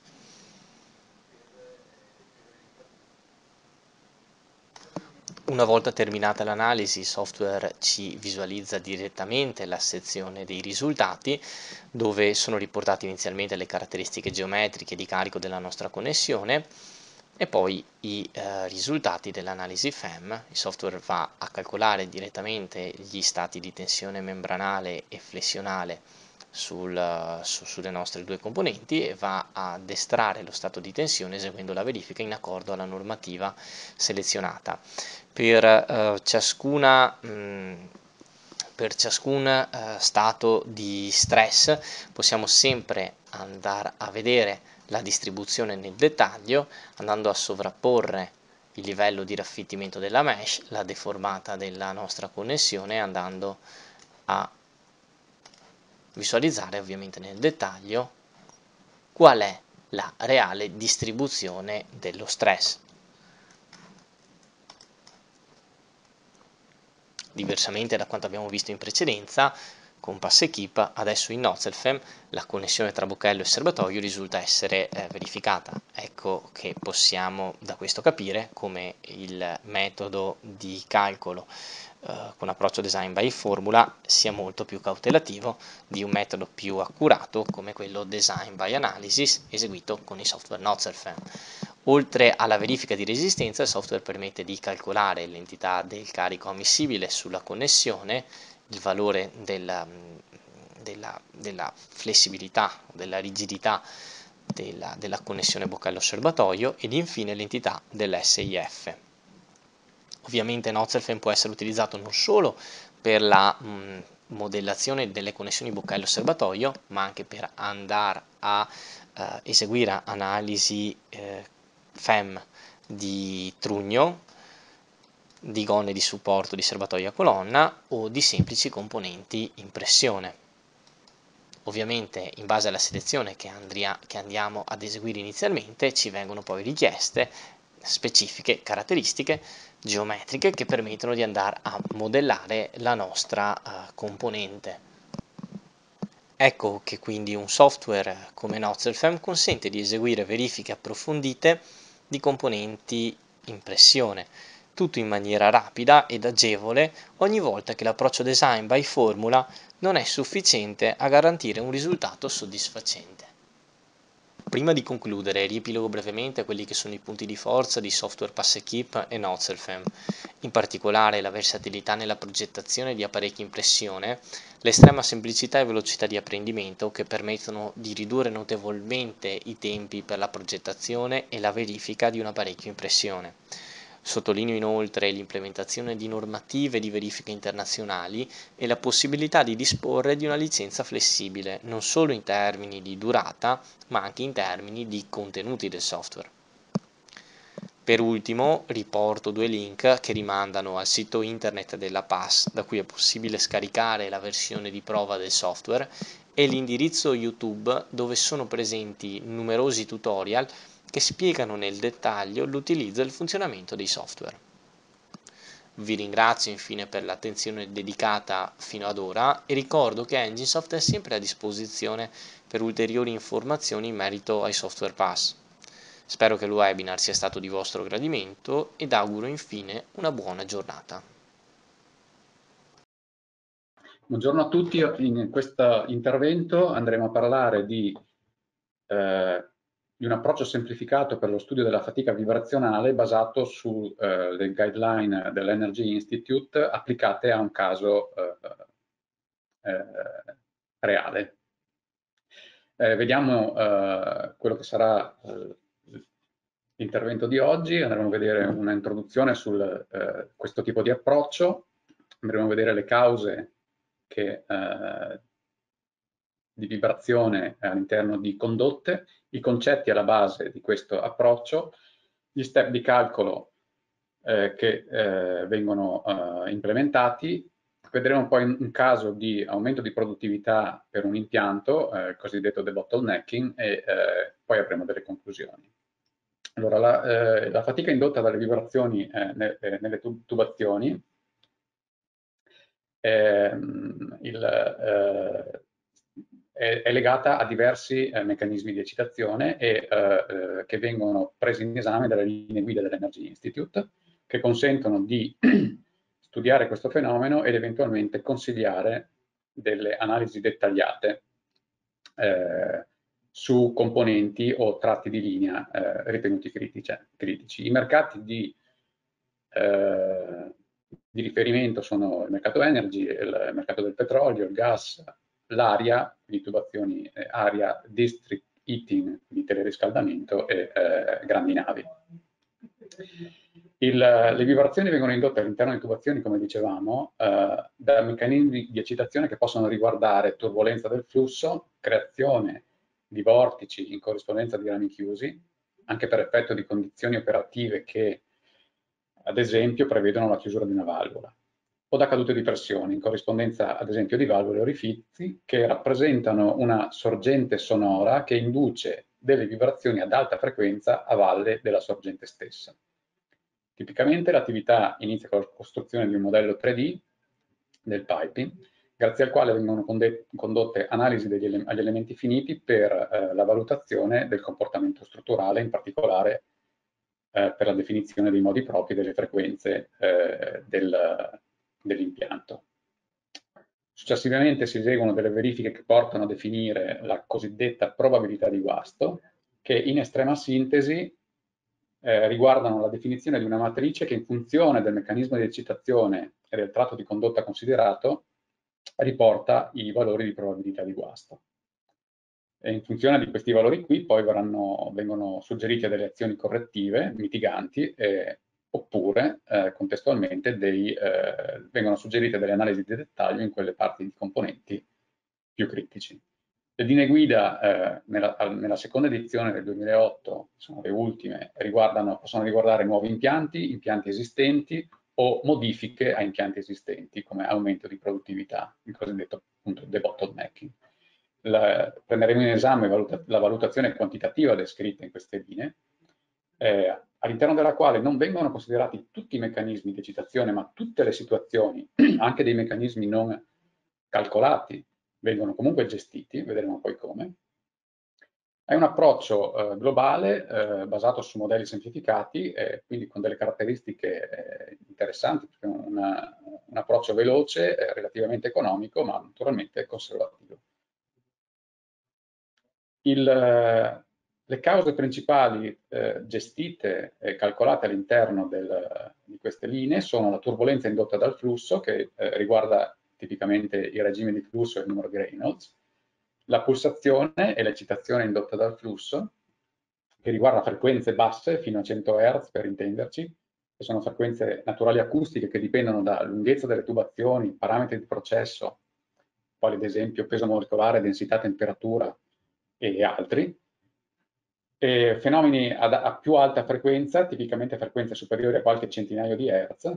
Una volta terminata l'analisi, il software ci visualizza direttamente la sezione dei risultati, dove sono riportate inizialmente le caratteristiche geometriche di carico della nostra connessione e poi i risultati dell'analisi FEM. Il software va a calcolare direttamente gli stati di tensione membranale e flessionale sulle nostre due componenti e va ad estrarre lo stato di tensione eseguendo la verifica in accordo alla normativa selezionata. Per ciascun stato di stress possiamo sempre andare a vedere la distribuzione nel dettaglio, andando a sovrapporre il livello di raffittimento della mesh, la deformata della nostra connessione, andando a visualizzare ovviamente nel dettaglio qual è la reale distribuzione dello stress. Diversamente da quanto abbiamo visto in precedenza, con PassEquip, adesso in Nozzlefem la connessione tra bocchello e serbatoio risulta essere verificata. Ecco che possiamo da questo capire come il metodo di calcolo con approccio design by formula sia molto più cautelativo di un metodo più accurato come quello design by analysis eseguito con il software Nozzlefem. Oltre alla verifica di resistenza, il software permette di calcolare l'entità del carico ammissibile sulla connessione, il valore della flessibilità, della rigidità della connessione bocchello-serbatoio ed infine l'entità dell'SIF. Ovviamente Nozzlefem può essere utilizzato non solo per la modellazione delle connessioni bocchello-serbatoio, ma anche per andare a eseguire analisi FEM di trugno, di gonne di supporto di serbatoio a colonna o di semplici componenti in pressione. Ovviamente in base alla selezione che andiamo ad eseguire inizialmente ci vengono poi richieste specifiche caratteristiche geometriche che permettono di andare a modellare la nostra componente. Ecco che quindi un software come Nozzlefem consente di eseguire verifiche approfondite di componenti in pressione, tutto in maniera rapida ed agevole ogni volta che l'approccio design by formula non è sufficiente a garantire un risultato soddisfacente. Prima di concludere, riepilogo brevemente quelli che sono i punti di forza di software PassEquip e Nozzlefem, in particolare la versatilità nella progettazione di apparecchi in pressione, l'estrema semplicità e velocità di apprendimento che permettono di ridurre notevolmente i tempi per la progettazione e la verifica di un apparecchio in pressione. Sottolineo inoltre l'implementazione di normative di verifica internazionali e la possibilità di disporre di una licenza flessibile, non solo in termini di durata, ma anche in termini di contenuti del software. Per ultimo riporto due link che rimandano al sito internet della PAS, da cui è possibile scaricare la versione di prova del software, e l'indirizzo YouTube, dove sono presenti numerosi tutorial che spiegano nel dettaglio l'utilizzo e il funzionamento dei software. Vi ringrazio infine per l'attenzione dedicata fino ad ora e ricordo che Engine-Soft è sempre a disposizione per ulteriori informazioni in merito ai software pass. Spero che il webinar sia stato di vostro gradimento ed auguro infine una buona giornata. Buongiorno a tutti, in questo intervento andremo a parlare di un approccio semplificato per lo studio della fatica vibrazionale basato sulle guideline dell'Energy Institute applicate a un caso reale. Vediamo quello che sarà l'intervento di oggi. Andremo a vedere un'introduzione su questo tipo di approccio, andremo a vedere le cause di vibrazione all'interno di condotte, i concetti alla base di questo approccio, gli step di calcolo che vengono implementati. Vedremo poi un caso di aumento di produttività per un impianto, cosiddetto debottlenecking, e poi avremo delle conclusioni. Allora, la fatica indotta dalle vibrazioni nelle tubazioni è legata a diversi meccanismi di eccitazione che vengono presi in esame dalle linee guida dell'Energy Institute, che consentono di studiare questo fenomeno ed eventualmente consigliare delle analisi dettagliate su componenti o tratti di linea ritenuti critici. I mercati di riferimento sono il mercato energy, il mercato del petrolio, il gas, l'aria, quindi tubazioni aria, district heating, quindi teleriscaldamento e grandi navi. Le vibrazioni vengono indotte all'interno di tubazioni, come dicevamo, da meccanismi di eccitazione che possono riguardare turbolenza del flusso, creazione di vortici in corrispondenza di rami chiusi, anche per effetto di condizioni operative che, ad esempio, prevedono la chiusura di una valvola, o da cadute di pressione, in corrispondenza, ad esempio, di valvole orifizi che rappresentano una sorgente sonora che induce delle vibrazioni ad alta frequenza a valle della sorgente stessa. Tipicamente l'attività inizia con la costruzione di un modello 3D del piping, grazie al quale vengono condotte analisi agli elementi finiti per la valutazione del comportamento strutturale, in particolare per la definizione dei modi propri delle frequenze dell'impianto. Successivamente si eseguono delle verifiche che portano a definire la cosiddetta probabilità di guasto, che in estrema sintesi riguardano la definizione di una matrice che in funzione del meccanismo di eccitazione e del tratto di condotta considerato riporta i valori di probabilità di guasto. E in funzione di questi valori qui poi vengono suggerite delle azioni correttive, mitiganti, oppure contestualmente vengono suggerite delle analisi di dettaglio in quelle parti di componenti più critici. Le linee guida nella seconda edizione del 2008, sono le ultime, possono riguardare nuovi impianti esistenti o modifiche a impianti esistenti come aumento di produttività, il cosiddetto appunto debottlenecking. Prenderemo in esame la valutazione quantitativa descritta in queste linee, all'interno della quale non vengono considerati tutti i meccanismi di eccitazione, ma tutte le situazioni, anche dei meccanismi non calcolati, vengono comunque gestiti, vedremo poi come. È un approccio globale basato su modelli semplificati, quindi con delle caratteristiche interessanti, perché è un approccio veloce, relativamente economico, ma naturalmente conservativo. Le cause principali gestite e calcolate all'interno di queste linee sono la turbolenza indotta dal flusso, che riguarda tipicamente il regime di flusso e il numero di Reynolds, la pulsazione e l'eccitazione indotta dal flusso, che riguarda frequenze basse fino a 100 Hz per intenderci, che sono frequenze naturali acustiche che dipendono dalla lunghezza delle tubazioni, parametri di processo, quali ad esempio peso molecolare, densità, temperatura e altri. Fenomeni a più alta frequenza, tipicamente frequenze superiori a qualche centinaio di Hertz,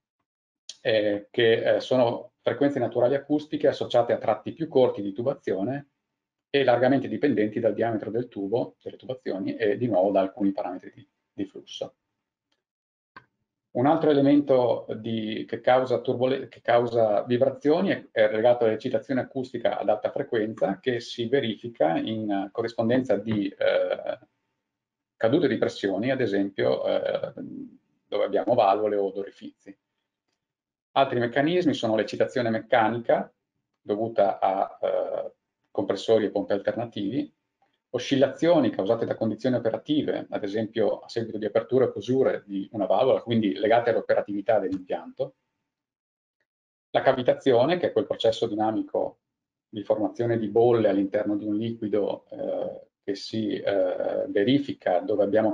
che sono frequenze naturali acustiche associate a tratti più corti di tubazione e largamente dipendenti dal diametro del tubo, delle tubazioni, e di nuovo da alcuni parametri di flusso. Un altro elemento che causa vibrazioni è legato all'eccitazione acustica ad alta frequenza, che si verifica in corrispondenza di cadute di pressioni, ad esempio dove abbiamo valvole o orifizi. Altri meccanismi sono l'eccitazione meccanica, dovuta a compressori e pompe alternativi, oscillazioni causate da condizioni operative, ad esempio a seguito di aperture o chiusure di una valvola, quindi legate all'operatività dell'impianto, la cavitazione, che è quel processo dinamico di formazione di bolle all'interno di un liquido che si verifica dove abbiamo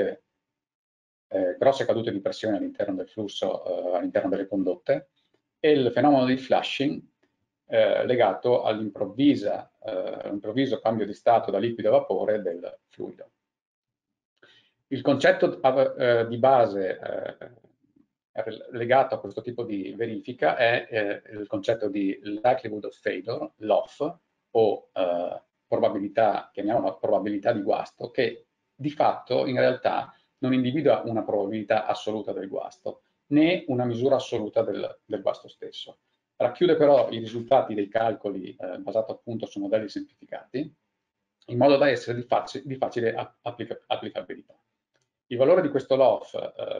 grosse cadute di pressione all'interno del flusso, all'interno delle condotte, e il fenomeno di flushing legato all'improvviso cambio di stato da liquido a vapore del fluido. Il concetto di base legato a questo tipo di verifica è il concetto di likelihood of failure, LOF, o probabilità, chiamiamola probabilità di guasto, che di fatto in realtà non individua una probabilità assoluta del guasto, né una misura assoluta del guasto stesso. Racchiude però i risultati dei calcoli basati appunto su modelli semplificati, in modo da essere di facile applicabilità. Il valore di questo LOF,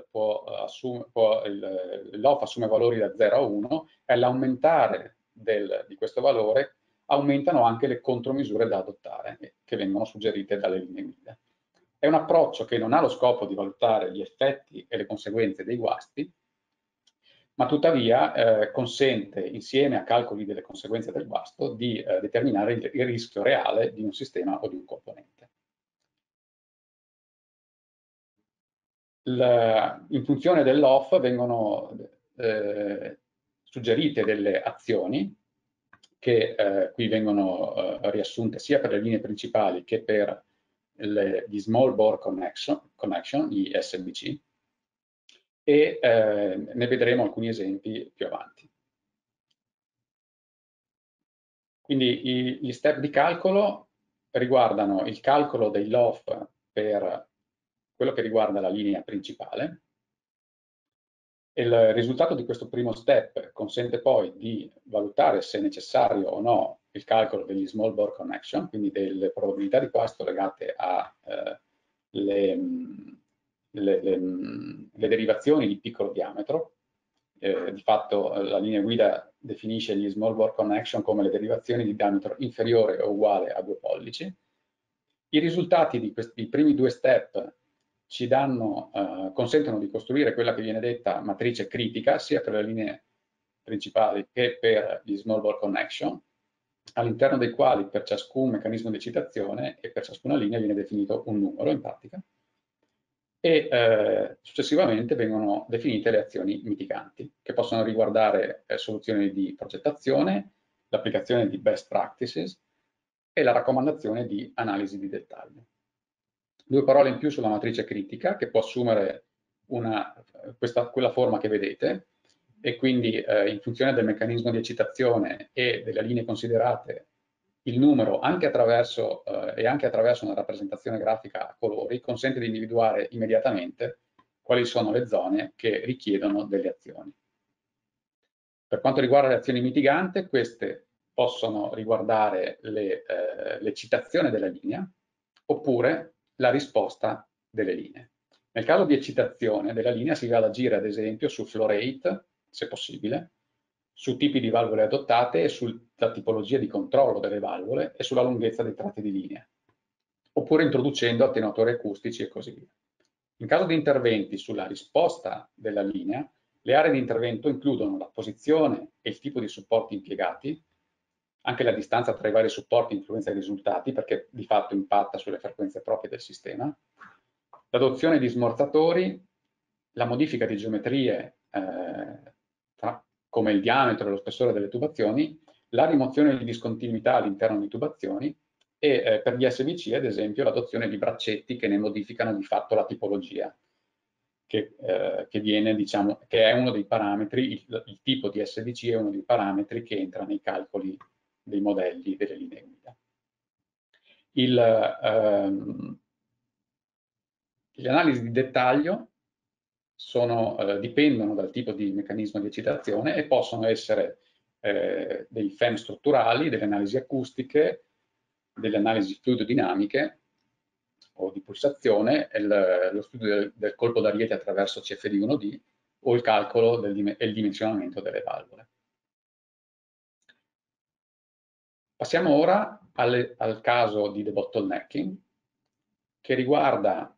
il LOF assume valori da 0 a 1 e all'aumentare di questo valore aumentano anche le contromisure da adottare, che vengono suggerite dalle linee guida. È un approccio che non ha lo scopo di valutare gli effetti e le conseguenze dei guasti, ma tuttavia consente, insieme a calcoli delle conseguenze del guasto, di determinare il rischio reale di un sistema o di un componente. In funzione dell'off vengono suggerite delle azioni che qui vengono riassunte sia per le linee principali che per gli small bore connection, gli SBC, e ne vedremo alcuni esempi più avanti. Quindi gli step di calcolo riguardano il calcolo dei LOF per quello che riguarda la linea principale. Il risultato di questo primo step consente poi di valutare se è necessario o no il calcolo degli small bore connection, quindi delle probabilità di guasto legate alle derivazioni di piccolo diametro. Di fatto la linea guida definisce gli small bore connection come le derivazioni di diametro inferiore o uguale a 2 pollici. I risultati di questi primi due step ci consentono di costruire quella che viene detta matrice critica, sia per le linee principali che per gli small bore connection, all'interno dei quali per ciascun meccanismo di eccitazione e per ciascuna linea viene definito un numero in pratica, e successivamente vengono definite le azioni mitiganti, che possono riguardare soluzioni di progettazione, l'applicazione di best practices e la raccomandazione di analisi di dettaglio. Due parole in più sulla matrice critica, che può assumere quella forma che vedete, e quindi in funzione del meccanismo di eccitazione e delle linee considerate, il numero, anche attraverso una rappresentazione grafica a colori, consente di individuare immediatamente quali sono le zone che richiedono delle azioni. Per quanto riguarda le azioni mitiganti, queste possono riguardare l'eccitazione della linea oppure la risposta delle linee. Nel caso di eccitazione della linea si va ad agire ad esempio su flow rate, se possibile, su tipi di valvole adottate e sulla tipologia di controllo delle valvole e sulla lunghezza dei tratti di linea, oppure introducendo attenuatori acustici e così via. In caso di interventi sulla risposta della linea, le aree di intervento includono la posizione e il tipo di supporti impiegati, anche la distanza tra i vari supporti influenza i risultati perché di fatto impatta sulle frequenze proprie del sistema, l'adozione di smorzatori, la modifica di geometrie come il diametro e lo spessore delle tubazioni, la rimozione di discontinuità all'interno di tubazioni e per gli SVC ad esempio l'adozione di braccetti che ne modificano di fatto la tipologia, che è uno dei parametri, il tipo di SVC è uno dei parametri che entra nei calcoli dei modelli delle linee guida. Le analisi di dettaglio dipendono dal tipo di meccanismo di eccitazione e possono essere dei FEM strutturali, delle analisi acustiche, delle analisi fluidodinamiche o di pulsazione, lo studio del colpo d'ariete attraverso CFD1D o il calcolo e il dimensionamento delle valvole. Passiamo ora al caso di debottlenecking, che riguarda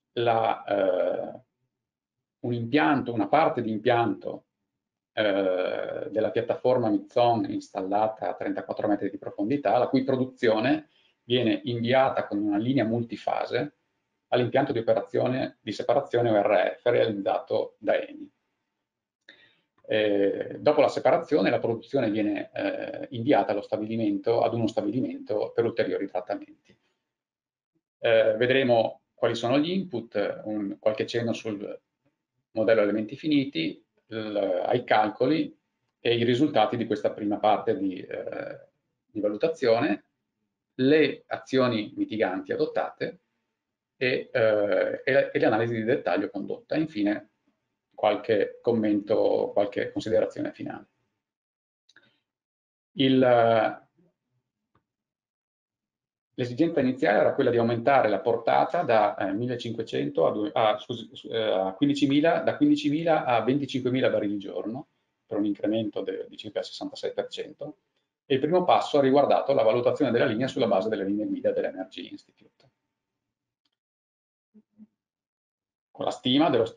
un impianto, una parte di impianto della piattaforma Mizon installata a 34 metri di profondità, la cui produzione viene inviata con una linea multifase all'impianto di separazione ORF realizzato da Eni. Dopo la separazione la produzione viene inviata ad uno stabilimento per ulteriori trattamenti. Vedremo quali sono gli input, qualche cenno sul modello elementi finiti, ai calcoli e i risultati di questa prima parte di valutazione, le azioni mitiganti adottate e le analisi di dettaglio condotta. E infine qualche commento, qualche considerazione finale. L'esigenza iniziale era quella di aumentare la portata da 1500 a 15.000, da 15.000 a 25.000 barili al giorno, per un incremento di circa il 66%, e il primo passo ha riguardato la valutazione della linea sulla base delle linee guida dell'Energy Institute. Con la stima dello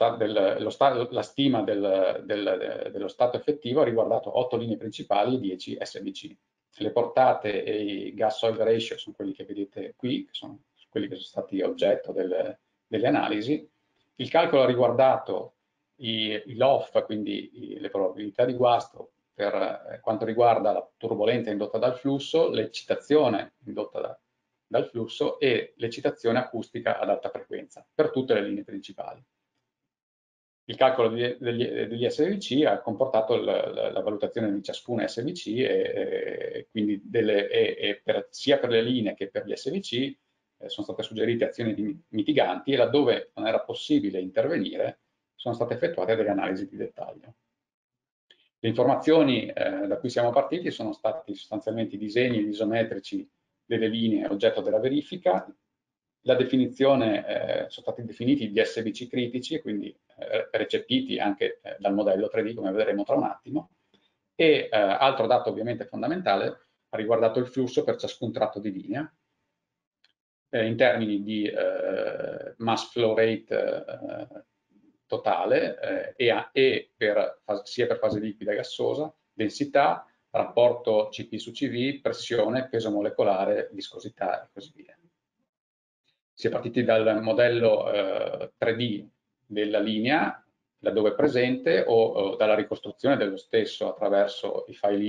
stato effettivo ha riguardato 8 linee principali e 10 SBC. Le portate e i gas-oil ratio sono quelli che vedete qui, che sono quelli che sono stati oggetto delle analisi. Il calcolo ha riguardato i LOF, quindi le probabilità di guasto per quanto riguarda la turbolenza indotta dal flusso, l'eccitazione indotta dal flusso e l'eccitazione acustica ad alta frequenza per tutte le linee principali. Il calcolo degli SVC ha comportato la valutazione di ciascuna SVC e quindi sia per le linee che per gli SVC sono state suggerite azioni mitiganti e laddove non era possibile intervenire sono state effettuate delle analisi di dettaglio. Le informazioni da cui siamo partiti sono stati sostanzialmente i disegni isometrici delle linee oggetto della verifica, la definizione, sono stati definiti gli SBC critici e quindi recepiti anche dal modello 3D, come vedremo tra un attimo, e altro dato ovviamente fondamentale ha riguardato il flusso per ciascun tratto di linea, in termini di mass flow rate totale sia per fase liquida e gassosa, densità, rapporto CP su CV, pressione, peso molecolare, viscosità e così via. Si è partiti dal modello 3D della linea, laddove è presente, o dalla ricostruzione dello stesso attraverso i file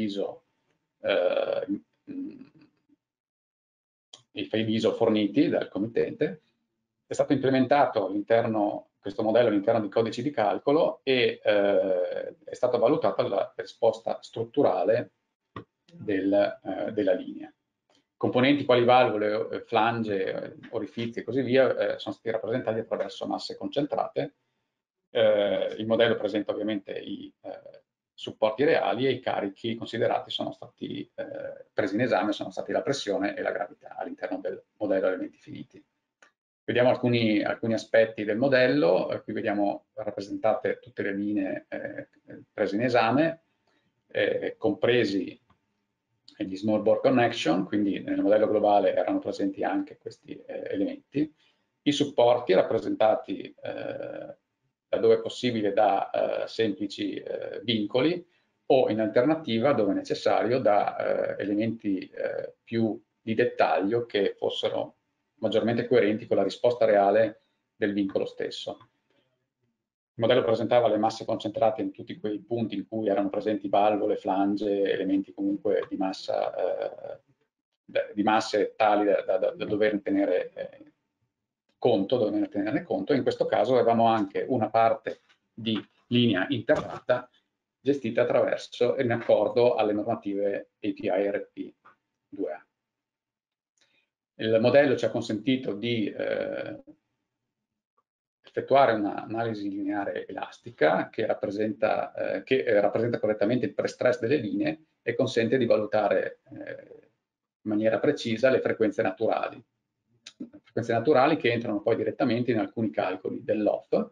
ISO forniti dal committente. È stato implementato questo modello all'interno di codici di calcolo e è stata valutata la risposta strutturale della linea. Componenti quali valvole, flange, orifizi e così via sono stati rappresentati attraverso masse concentrate. Il modello presenta ovviamente i supporti reali e i carichi considerati sono stati presi in esame, sono stati la pressione e la gravità all'interno del modello elementi finiti. Vediamo alcuni aspetti del modello, qui vediamo rappresentate tutte le linee prese in esame, compresi gli small bore connection, quindi nel modello globale erano presenti anche questi elementi. I supporti rappresentati laddove è possibile da semplici vincoli o in alternativa, dove è necessario, da elementi più di dettaglio che fossero maggiormente coerenti con la risposta reale del vincolo stesso. Il modello presentava le masse concentrate in tutti quei punti in cui erano presenti valvole, flange, elementi comunque di masse tali da dover tenerne conto, e in questo caso avevamo anche una parte di linea interrata gestita attraverso in accordo alle normative API RP2A. Il modello ci ha consentito di effettuare un'analisi lineare elastica che rappresenta correttamente il pre-stress delle linee e consente di valutare in maniera precisa le frequenze naturali che entrano poi direttamente in alcuni calcoli dell'OFF,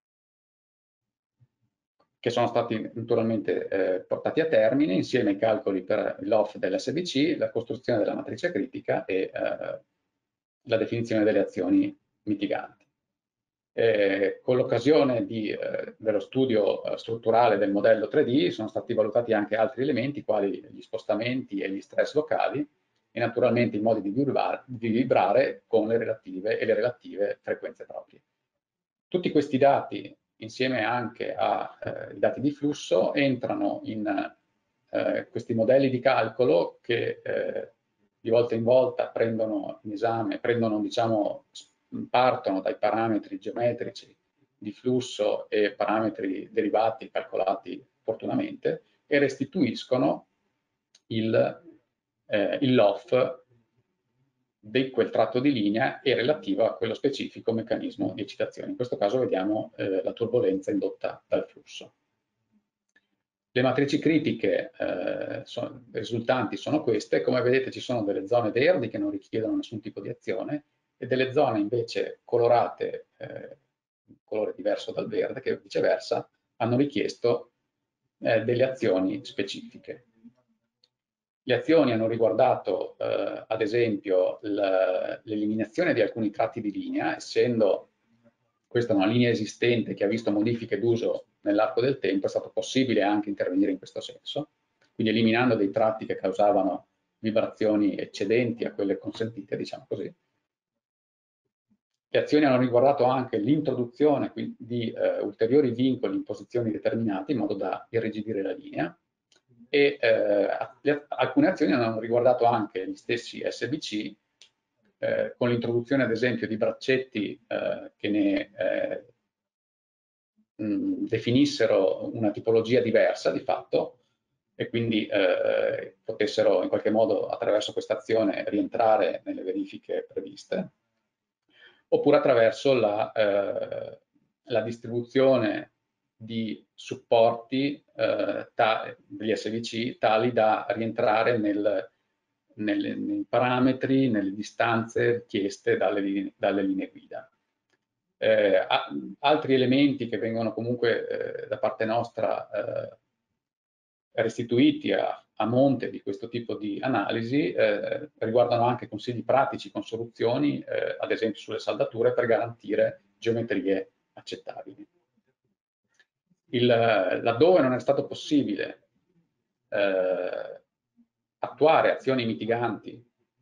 che sono stati naturalmente portati a termine insieme ai calcoli per l'OFF dell'SBC, la costruzione della matrice critica e la definizione delle azioni mitiganti. Con l'occasione dello studio strutturale del modello 3D sono stati valutati anche altri elementi quali gli spostamenti e gli stress locali e naturalmente i modi di vibrare con le relative frequenze proprie. Tutti questi dati, insieme anche ai dati di flusso, entrano in questi modelli di calcolo che di volta in volta prendono in esame, diciamo, partono dai parametri geometrici di flusso e parametri derivati calcolati opportunamente e restituiscono l'OFF di quel tratto di linea e relativo a quello specifico meccanismo di eccitazione. In questo caso vediamo la turbolenza indotta dal flusso. Le matrici critiche risultanti sono queste. Come vedete ci sono delle zone verdi che non richiedono nessun tipo di azione e delle zone invece colorate, un colore diverso dal verde, che viceversa hanno richiesto delle azioni specifiche. Le azioni hanno riguardato, ad esempio, l'eliminazione di alcuni tratti di linea, essendo questa una linea esistente che ha visto modifiche d'uso nell'arco del tempo, è stato possibile anche intervenire in questo senso, quindi eliminando dei tratti che causavano vibrazioni eccedenti a quelle consentite, diciamo così. Le azioni hanno riguardato anche l'introduzione di ulteriori vincoli in posizioni determinate in modo da irrigidire la linea, e alcune azioni hanno riguardato anche gli stessi SBC, con l'introduzione ad esempio di braccetti che ne definissero una tipologia diversa di fatto e quindi potessero in qualche modo attraverso questa azione rientrare nelle verifiche previste, oppure attraverso la distribuzione di supporti degli SVC tali da rientrare nei parametri, nelle distanze richieste dalle linee guida. Altri elementi che vengono comunque da parte nostra restituiti a monte di questo tipo di analisi riguardano anche consigli pratici con soluzioni, ad esempio sulle saldature, per garantire geometrie accettabili. Laddove non è stato possibile attuare azioni mitiganti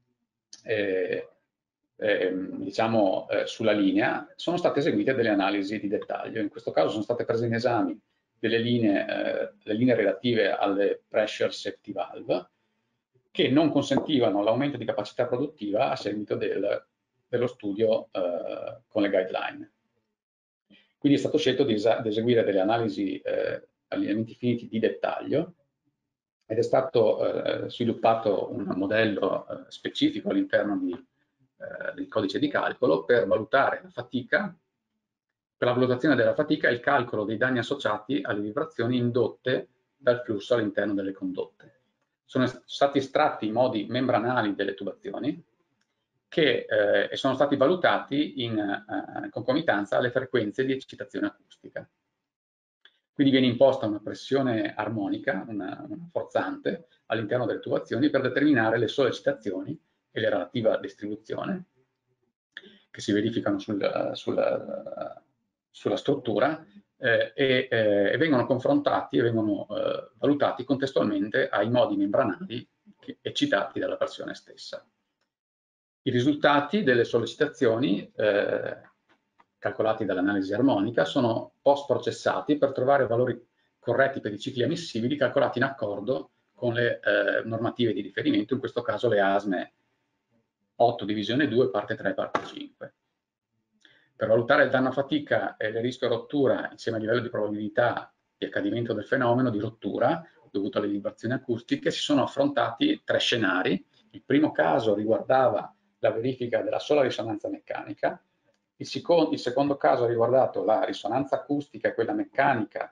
diciamo sulla linea, sono state eseguite delle analisi di dettaglio. In questo caso sono state prese in esame delle linee relative alle pressure safety valve che non consentivano l'aumento di capacità produttiva a seguito dello studio con le guideline. Quindi è stato scelto di eseguire delle analisi allineamenti finiti di dettaglio ed è stato sviluppato un modello specifico all'interno del codice di calcolo per valutare la fatica, per la valutazione della fatica e il calcolo dei danni associati alle vibrazioni indotte dal flusso all'interno delle condotte. Sono stati estratti i modi membranali delle tubazioni e sono stati valutati in concomitanza alle frequenze di eccitazione acustica. Quindi viene imposta una pressione armonica, una forzante, all'interno delle tubazioni per determinare le sole eccitazioni e la relativa distribuzione che si verificano sulla struttura e vengono confrontati e vengono valutati contestualmente ai modi membranali eccitati dalla pressione stessa. I risultati delle sollecitazioni calcolati dall'analisi armonica sono post-processati per trovare valori corretti per i cicli ammissibili calcolati in accordo con le normative di riferimento, in questo caso le ASME 8 divisione 2 parte 3 parte 5. Per valutare il danno a fatica e il rischio rottura insieme al livello di probabilità di accadimento del fenomeno di rottura dovuto alle vibrazioni acustiche si sono affrontati 3 scenari. Il primo caso riguardava la verifica della sola risonanza meccanica, Il secondo caso ha riguardato la risonanza acustica e quella meccanica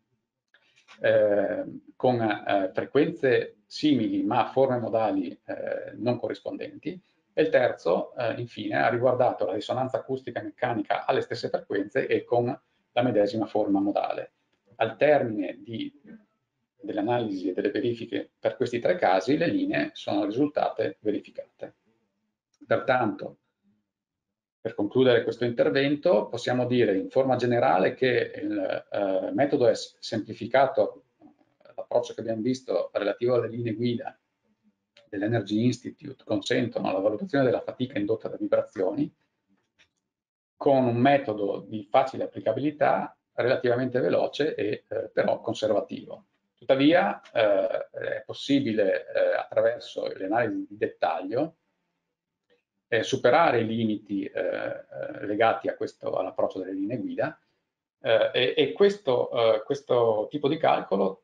con frequenze simili ma forme modali non corrispondenti, e il terzo, infine, ha riguardato la risonanza acustica e meccanica alle stesse frequenze e con la medesima forma modale. Al termine delle analisi e delle verifiche per questi tre casi, le linee sono risultate verificate. Pertanto, per concludere questo intervento, possiamo dire in forma generale che il metodo è semplificato, l'approccio che abbiamo visto relativo alle linee guida dell'Energy Institute consentono la valutazione della fatica indotta da vibrazioni con un metodo di facile applicabilità, relativamente veloce e però conservativo. Tuttavia è possibile attraverso le analisi di dettaglio superare i limiti legati all'approccio delle linee guida e questo tipo di calcolo,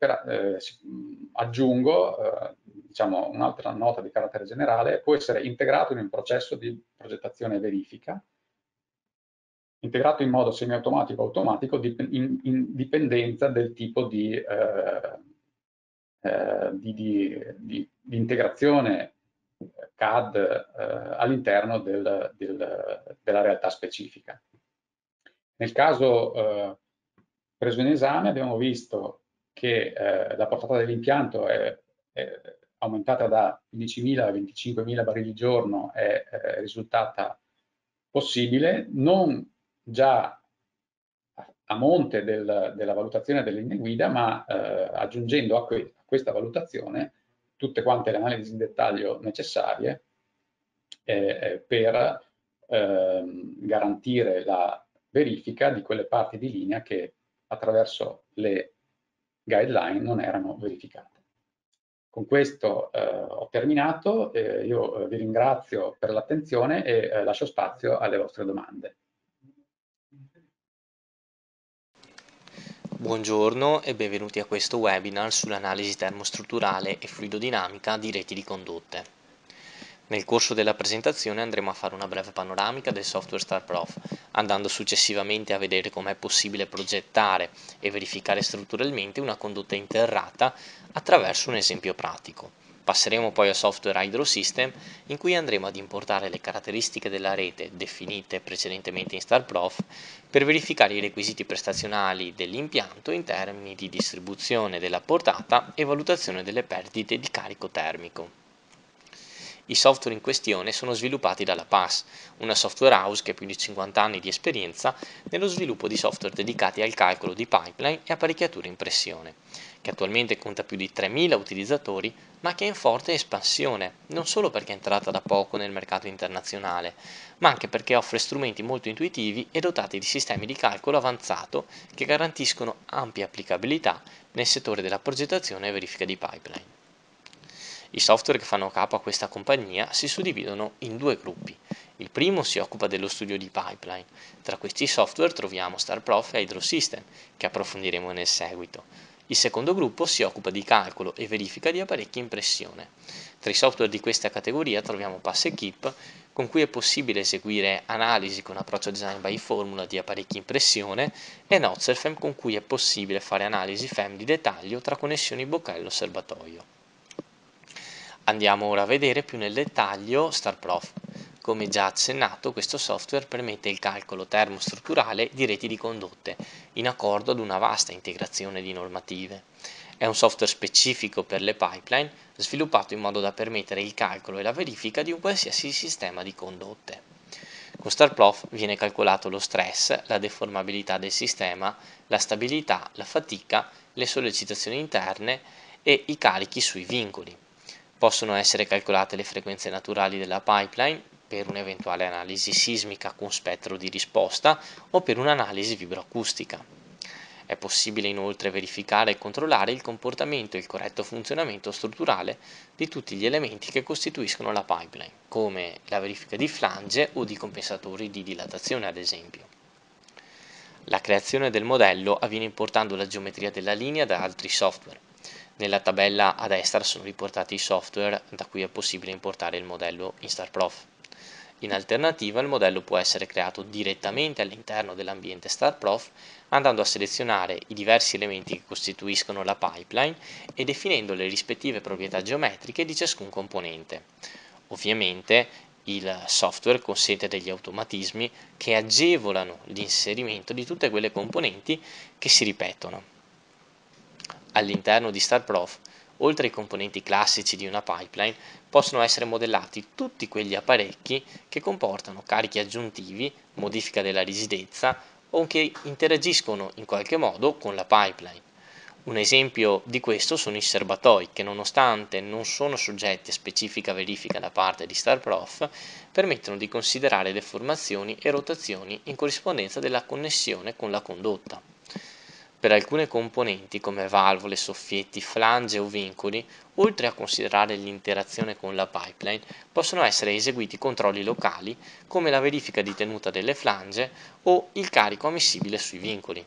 aggiungo, diciamo, un'altra nota di carattere generale, può essere integrato in un processo di progettazione e verifica, integrato in modo semiautomatico o automatico in dipendenza del tipo di integrazione CAD all'interno della realtà specifica. Nel caso preso in esame abbiamo visto che la portata dell'impianto è aumentata da 15.000 a 25.000 barili al giorno, è risultata possibile non già a monte della valutazione delle linee guida, ma aggiungendo a questa valutazione tutte quante le analisi in dettaglio necessarie per garantire la verifica di quelle parti di linea che attraverso le guideline non erano verificate. Con questo ho terminato, io vi ringrazio per l'attenzione e lascio spazio alle vostre domande. Buongiorno e benvenuti a questo webinar sull'analisi termostrutturale e fluidodinamica di reti di condotte. Nel corso della presentazione andremo a fare una breve panoramica del software StarProf, andando successivamente a vedere com'è possibile progettare e verificare strutturalmente una condotta interrata attraverso un esempio pratico. Passeremo poi al software HydroSystem, in cui andremo ad importare le caratteristiche della rete definite precedentemente in StarProf per verificare i requisiti prestazionali dell'impianto in termini di distribuzione della portata e valutazione delle perdite di carico termico. I software in questione sono sviluppati dalla PAS, una software house che ha più di 50 anni di esperienza nello sviluppo di software dedicati al calcolo di pipeline e apparecchiature in pressione, che attualmente conta più di 3.000 utilizzatori, ma che è in forte espansione, non solo perché è entrata da poco nel mercato internazionale, ma anche perché offre strumenti molto intuitivi e dotati di sistemi di calcolo avanzato che garantiscono ampia applicabilità nel settore della progettazione e verifica di pipeline. I software che fanno capo a questa compagnia si suddividono in due gruppi. Il primo si occupa dello studio di pipeline. Tra questi software troviamo StarProf e HydroSystem, che approfondiremo nel seguito. Il secondo gruppo si occupa di calcolo e verifica di apparecchi in pressione. Tra i software di questa categoria troviamo PassEquip, con cui è possibile eseguire analisi con approccio design by formula di apparecchi in pressione, e Notzelfem, con cui è possibile fare analisi FEM di dettaglio tra connessioni bocchello-serbatoio. Andiamo ora a vedere più nel dettaglio StarProf. Come già accennato, questo software permette il calcolo termostrutturale di reti di condotte, in accordo ad una vasta integrazione di normative. È un software specifico per le pipeline, sviluppato in modo da permettere il calcolo e la verifica di un qualsiasi sistema di condotte. Con StarProf viene calcolato lo stress, la deformabilità del sistema, la stabilità, la fatica, le sollecitazioni interne e i carichi sui vincoli. Possono essere calcolate le frequenze naturali della pipeline per un'eventuale analisi sismica con spettro di risposta o per un'analisi vibroacustica. È possibile inoltre verificare e controllare il comportamento e il corretto funzionamento strutturale di tutti gli elementi che costituiscono la pipeline, come la verifica di flange o di compensatori di dilatazione ad esempio. La creazione del modello avviene importando la geometria della linea da altri software. Nella tabella a destra sono riportati i software da cui è possibile importare il modello in StarProf. In alternativa, il modello può essere creato direttamente all'interno dell'ambiente StarProf, andando a selezionare i diversi elementi che costituiscono la pipeline e definendo le rispettive proprietà geometriche di ciascun componente. Ovviamente il software consente degli automatismi che agevolano l'inserimento di tutte quelle componenti che si ripetono. All'interno di StarProf, oltre ai componenti classici di una pipeline, possono essere modellati tutti quegli apparecchi che comportano carichi aggiuntivi, modifica della rigidezza o che interagiscono in qualche modo con la pipeline. Un esempio di questo sono i serbatoi, che nonostante non sono soggetti a specifica verifica da parte di StarProf, permettono di considerare deformazioni e rotazioni in corrispondenza della connessione con la condotta. Per alcune componenti come valvole, soffietti, flange o vincoli, oltre a considerare l'interazione con la pipeline, possono essere eseguiti controlli locali come la verifica di tenuta delle flange o il carico ammissibile sui vincoli.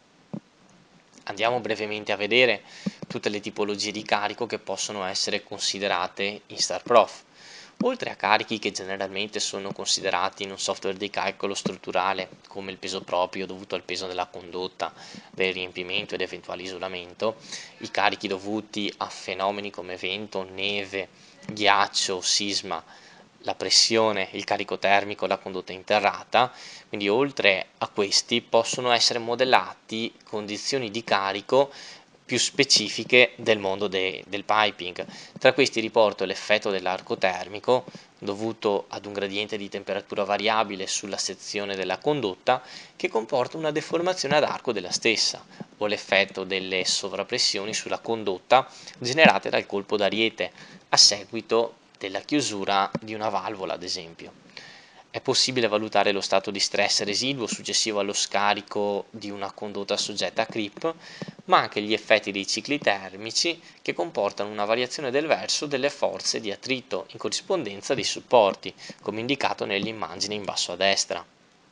Andiamo brevemente a vedere tutte le tipologie di carico che possono essere considerate in StarProf. Oltre a carichi che generalmente sono considerati in un software di calcolo strutturale, come il peso proprio dovuto al peso della condotta, del riempimento ed eventuale isolamento, i carichi dovuti a fenomeni come vento, neve, ghiaccio, sisma, la pressione, il carico termico, la condotta interrata, quindi oltre a questi possono essere modellati condizioni di carico più specifiche del mondo del piping. Tra questi riporto l'effetto dell'arco termico dovuto ad un gradiente di temperatura variabile sulla sezione della condotta che comporta una deformazione ad arco della stessa, o l'effetto delle sovrappressioni sulla condotta generate dal colpo d'ariete a seguito della chiusura di una valvola, ad esempio. È possibile valutare lo stato di stress residuo successivo allo scarico di una condotta soggetta a creep, ma anche gli effetti dei cicli termici che comportano una variazione del verso delle forze di attrito in corrispondenza dei supporti, come indicato nell'immagine in basso a destra.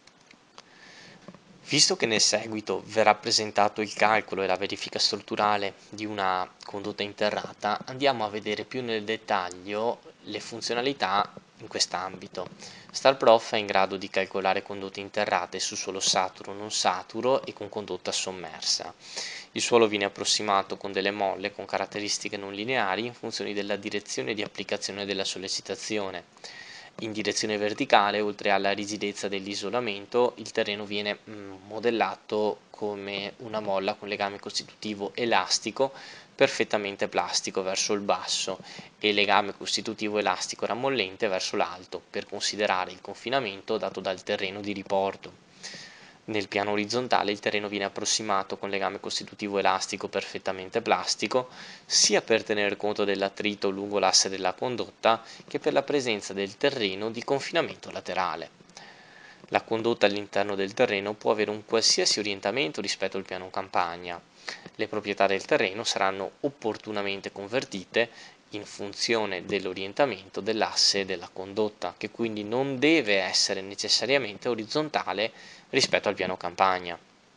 Visto che nel seguito verrà presentato il calcolo e la verifica strutturale di una condotta interrata, andiamo a vedere più nel dettaglio le funzionalità in quest'ambito. StarProf è in grado di calcolare condotte interrate su suolo saturo, non saturo e con condotta sommersa. Il suolo viene approssimato con delle molle con caratteristiche non lineari in funzione della direzione di applicazione della sollecitazione. In direzione verticale, oltre alla rigidezza dell'isolamento, il terreno viene modellato come una molla con legame costitutivo elastico perfettamente plastico verso il basso e legame costitutivo elastico rammollente verso l'alto, per considerare il confinamento dato dal terreno di riporto. Nel piano orizzontale il terreno viene approssimato con legame costitutivo elastico perfettamente plastico, sia per tener conto dell'attrito lungo l'asse della condotta che per la presenza del terreno di confinamento laterale. La condotta all'interno del terreno può avere un qualsiasi orientamento rispetto al piano campagna. Le proprietà del terreno saranno opportunamente convertite in funzione dell'orientamento dell'asse della condotta, che quindi non deve essere necessariamente orizzontale rispetto al piano campagna.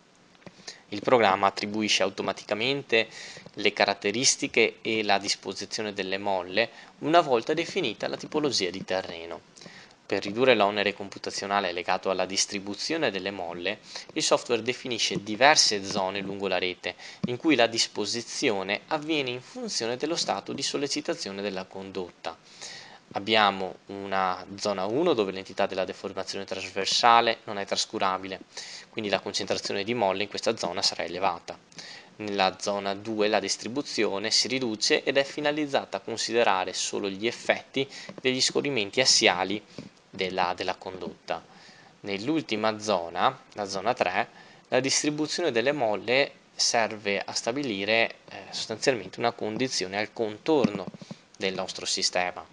Il programma attribuisce automaticamente le caratteristiche e la disposizione delle molle una volta definita la tipologia di terreno. Per ridurre l'onere computazionale legato alla distribuzione delle molle, il software definisce diverse zone lungo la rete, in cui la disposizione avviene in funzione dello stato di sollecitazione della condotta. Abbiamo una zona 1 dove l'entità della deformazione trasversale non è trascurabile, quindi la concentrazione di molle in questa zona sarà elevata. Nella zona 2 la distribuzione si riduce ed è finalizzata a considerare solo gli effetti degli scorrimenti assiali della condotta. Nell'ultima zona, la zona 3, la distribuzione delle molle serve a stabilire sostanzialmente una condizione al contorno del nostro sistema.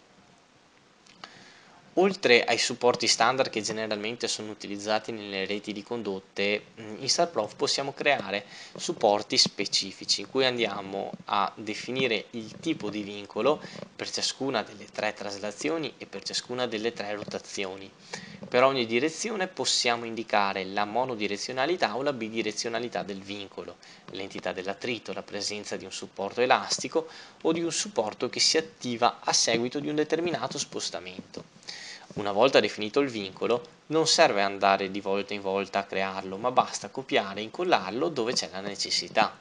Oltre ai supporti standard che generalmente sono utilizzati nelle reti di condotte, in StarProf possiamo creare supporti specifici in cui andiamo a definire il tipo di vincolo per ciascuna delle 3 traslazioni e per ciascuna delle 3 rotazioni. Per ogni direzione possiamo indicare la monodirezionalità o la bidirezionalità del vincolo, l'entità dell'attrito, la presenza di un supporto elastico o di un supporto che si attiva a seguito di un determinato spostamento. Una volta definito il vincolo, non serve andare di volta in volta a crearlo, ma basta copiare e incollarlo dove c'è la necessità.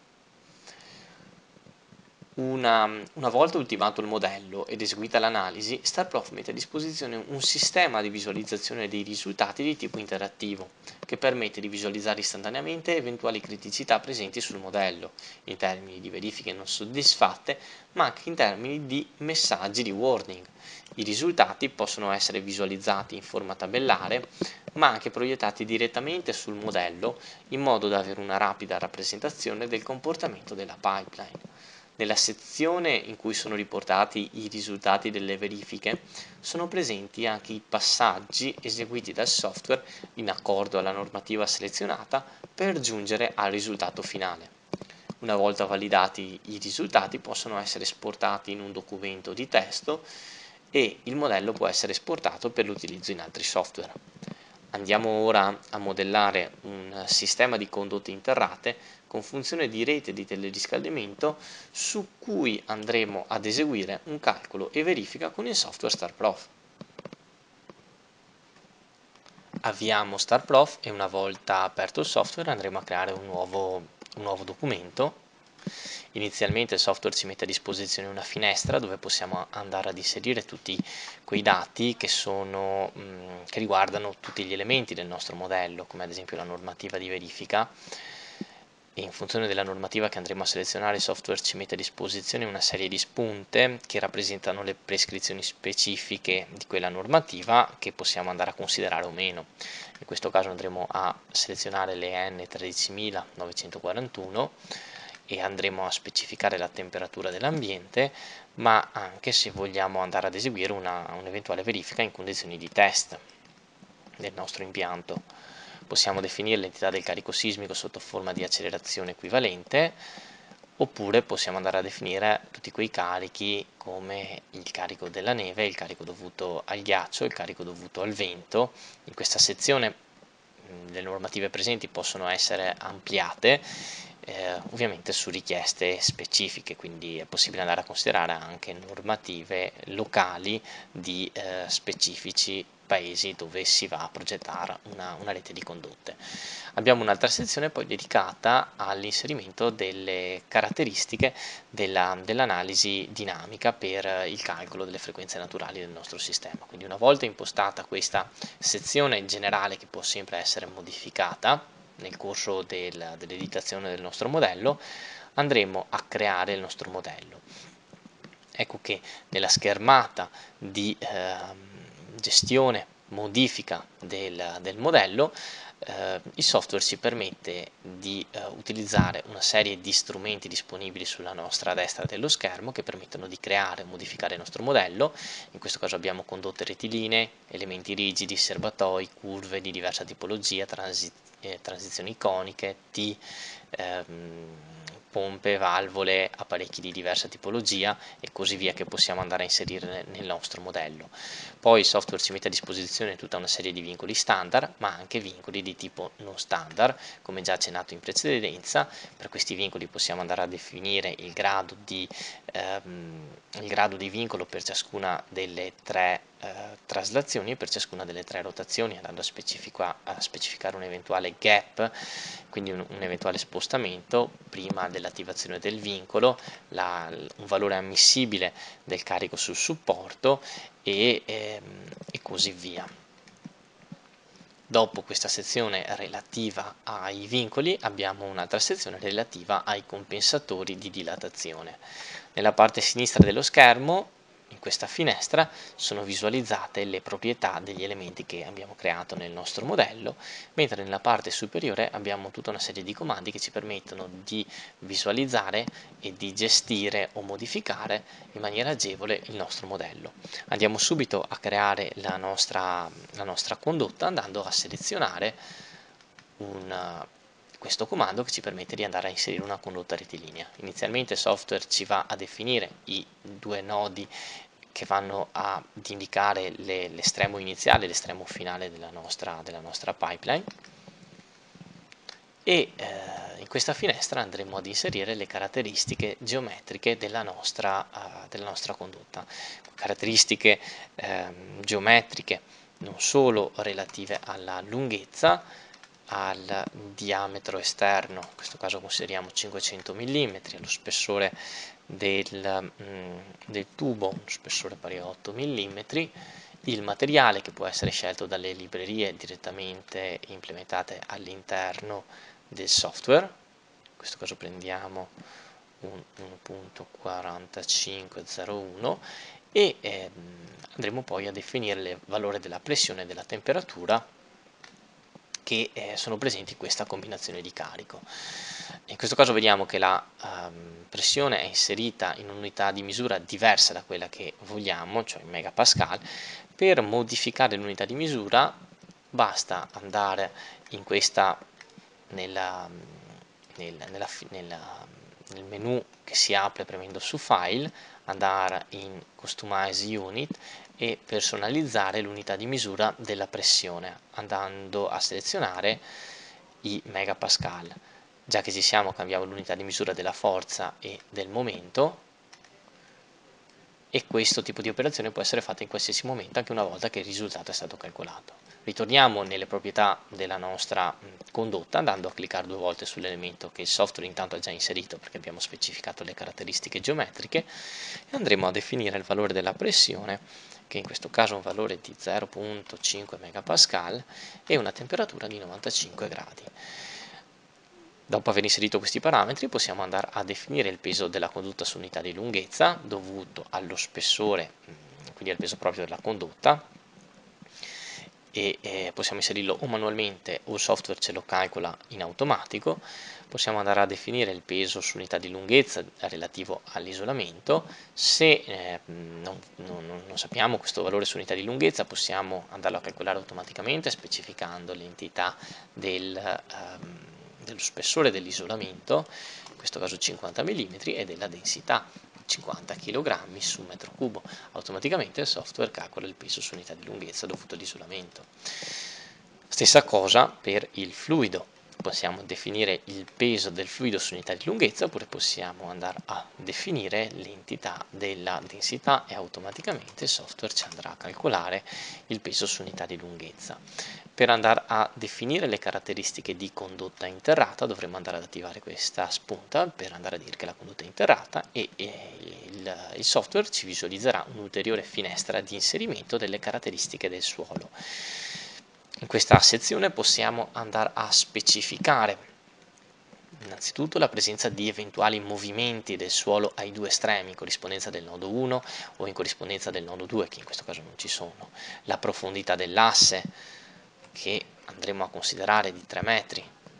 Una volta ultimato il modello ed eseguita l'analisi, StarProf mette a disposizione un sistema di visualizzazione dei risultati di tipo interattivo, che permette di visualizzare istantaneamente eventuali criticità presenti sul modello, in termini di verifiche non soddisfatte, ma anche in termini di messaggi di warning. I risultati possono essere visualizzati in forma tabellare, ma anche proiettati direttamente sul modello, in modo da avere una rapida rappresentazione del comportamento della pipeline. Nella sezione in cui sono riportati i risultati delle verifiche sono presenti anche i passaggi eseguiti dal software in accordo alla normativa selezionata per giungere al risultato finale. Una volta validati i risultati possono essere esportati in un documento di testo e il modello può essere esportato per l'utilizzo in altri software. Andiamo ora a modellare un sistema di condotte interrate con funzione di rete di teleriscaldamento su cui andremo ad eseguire un calcolo e verifica con il software StarProf. Avviamo StarProf e una volta aperto il software andremo a creare un nuovo documento. Inizialmente il software ci mette a disposizione una finestra dove possiamo andare ad inserire tutti quei dati che riguardano tutti gli elementi del nostro modello, come ad esempio la normativa di verifica, e in funzione della normativa che andremo a selezionare il software ci mette a disposizione una serie di spunte che rappresentano le prescrizioni specifiche di quella normativa che possiamo andare a considerare o meno. In questo caso andremo a selezionare le N13941 e andremo a specificare la temperatura dell'ambiente, ma anche se vogliamo andare ad eseguire un'eventuale verifica in condizioni di test del nostro impianto. Possiamo definire l'entità del carico sismico sotto forma di accelerazione equivalente, oppure possiamo andare a definire tutti quei carichi come il carico della neve, il carico dovuto al ghiaccio, il carico dovuto al vento. In questa sezione le normative presenti possono essere ampliate, ovviamente su richieste specifiche, quindi è possibile andare a considerare anche normative locali di specifici paesi dove si va a progettare una rete di condotte. Abbiamo un'altra sezione poi dedicata all'inserimento delle caratteristiche dell'analisi dinamica per il calcolo delle frequenze naturali del nostro sistema. Quindi una volta impostata questa sezione generale, che può sempre essere modificata nel corso dell'editazione del nostro modello, andremo a creare il nostro modello. Ecco che nella schermata di gestione, modifica del modello, il software ci permette di utilizzare una serie di strumenti disponibili sulla nostra destra dello schermo che permettono di creare e modificare il nostro modello. In questo caso abbiamo condotte rettilinee, elementi rigidi, serbatoi, curve di diversa tipologia, transizioni iconiche, pompe, valvole, apparecchi di diversa tipologia e così via, che possiamo andare a inserire nel nostro modello. Poi il software ci mette a disposizione tutta una serie di vincoli standard, ma anche vincoli di tipo non standard, come già accennato in precedenza. Per questi vincoli possiamo andare a definire il grado di vincolo per ciascuna delle tre traslazioni e per ciascuna delle tre rotazioni, andando a specificare un eventuale gap, quindi un eventuale spostamento prima dell'attivazione del vincolo, un valore ammissibile del carico sul supporto e così via. Dopo questa sezione relativa ai vincoli abbiamo un'altra sezione relativa ai compensatori di dilatazione. Nella parte sinistra dello schermo, in questa finestra, sono visualizzate le proprietà degli elementi che abbiamo creato nel nostro modello, mentre nella parte superiore abbiamo tutta una serie di comandi che ci permettono di visualizzare e di gestire o modificare in maniera agevole il nostro modello. Andiamo subito a creare la nostra condotta andando a selezionare questo comando che ci permette di andare a inserire una condotta rettilinea. Inizialmente il software ci va a definire i due nodi che vanno ad indicare l'estremo iniziale e l'estremo finale della nostra pipeline. e in questa finestra andremo ad inserire le caratteristiche geometriche della nostra condotta. Caratteristiche geometriche non solo relative alla lunghezza, al diametro esterno, in questo caso consideriamo 500 mm, allo spessore del tubo, uno spessore pari a 8 mm, il materiale che può essere scelto dalle librerie direttamente implementate all'interno del software. In questo caso prendiamo un 1.4501 e andremo poi a definire il valore della pressione e della temperatura che sono presenti in questa combinazione di carico. In questo caso vediamo che la pressione è inserita in un'unità di misura diversa da quella che vogliamo, cioè in megapascal. Per modificare l'unità di misura basta andare in questa nel menu che si apre premendo su File, andare in Customize Unit e personalizzare l'unità di misura della pressione andando a selezionare i megapascal. Già che ci siamo, cambiamo l'unità di misura della forza e del momento, e questo tipo di operazione può essere fatta in qualsiasi momento, anche una volta che il risultato è stato calcolato. Ritorniamo nelle proprietà della nostra condotta andando a cliccare 2 volte sull'elemento che il software intanto ha già inserito perché abbiamo specificato le caratteristiche geometriche, e andremo a definire il valore della pressione, che in questo caso è un valore di 0.5 megapascal e una temperatura di 95 gradi. Dopo aver inserito questi parametri possiamo andare a definire il peso della condotta su unità di lunghezza dovuto allo spessore, quindi al peso proprio della condotta, e possiamo inserirlo o manualmente o il software ce lo calcola in automatico. Possiamo andare a definire il peso su unità di lunghezza relativo all'isolamento. Se non sappiamo questo valore su unità di lunghezza, possiamo andarlo a calcolare automaticamente specificando l'entità dello spessore dell'isolamento, in questo caso 50 mm, e della densità 50 kg su metro cubo. Automaticamente il software calcola il peso su unità di lunghezza dovuto all'isolamento. Stessa cosa per il fluido. Possiamo definire il peso del fluido su unità di lunghezza, oppure possiamo andare a definire l'entità della densità e automaticamente il software ci andrà a calcolare il peso su unità di lunghezza. Per andare a definire le caratteristiche di condotta interrata dovremo andare ad attivare questa spunta per andare a dire che la condotta è interrata, e il software ci visualizzerà un'ulteriore finestra di inserimento delle caratteristiche del suolo. In questa sezione possiamo andare a specificare innanzitutto la presenza di eventuali movimenti del suolo ai due estremi, in corrispondenza del nodo 1 o in corrispondenza del nodo 2, che in questo caso non ci sono, la profondità dell'asse, che andremo a considerare di 3 metri,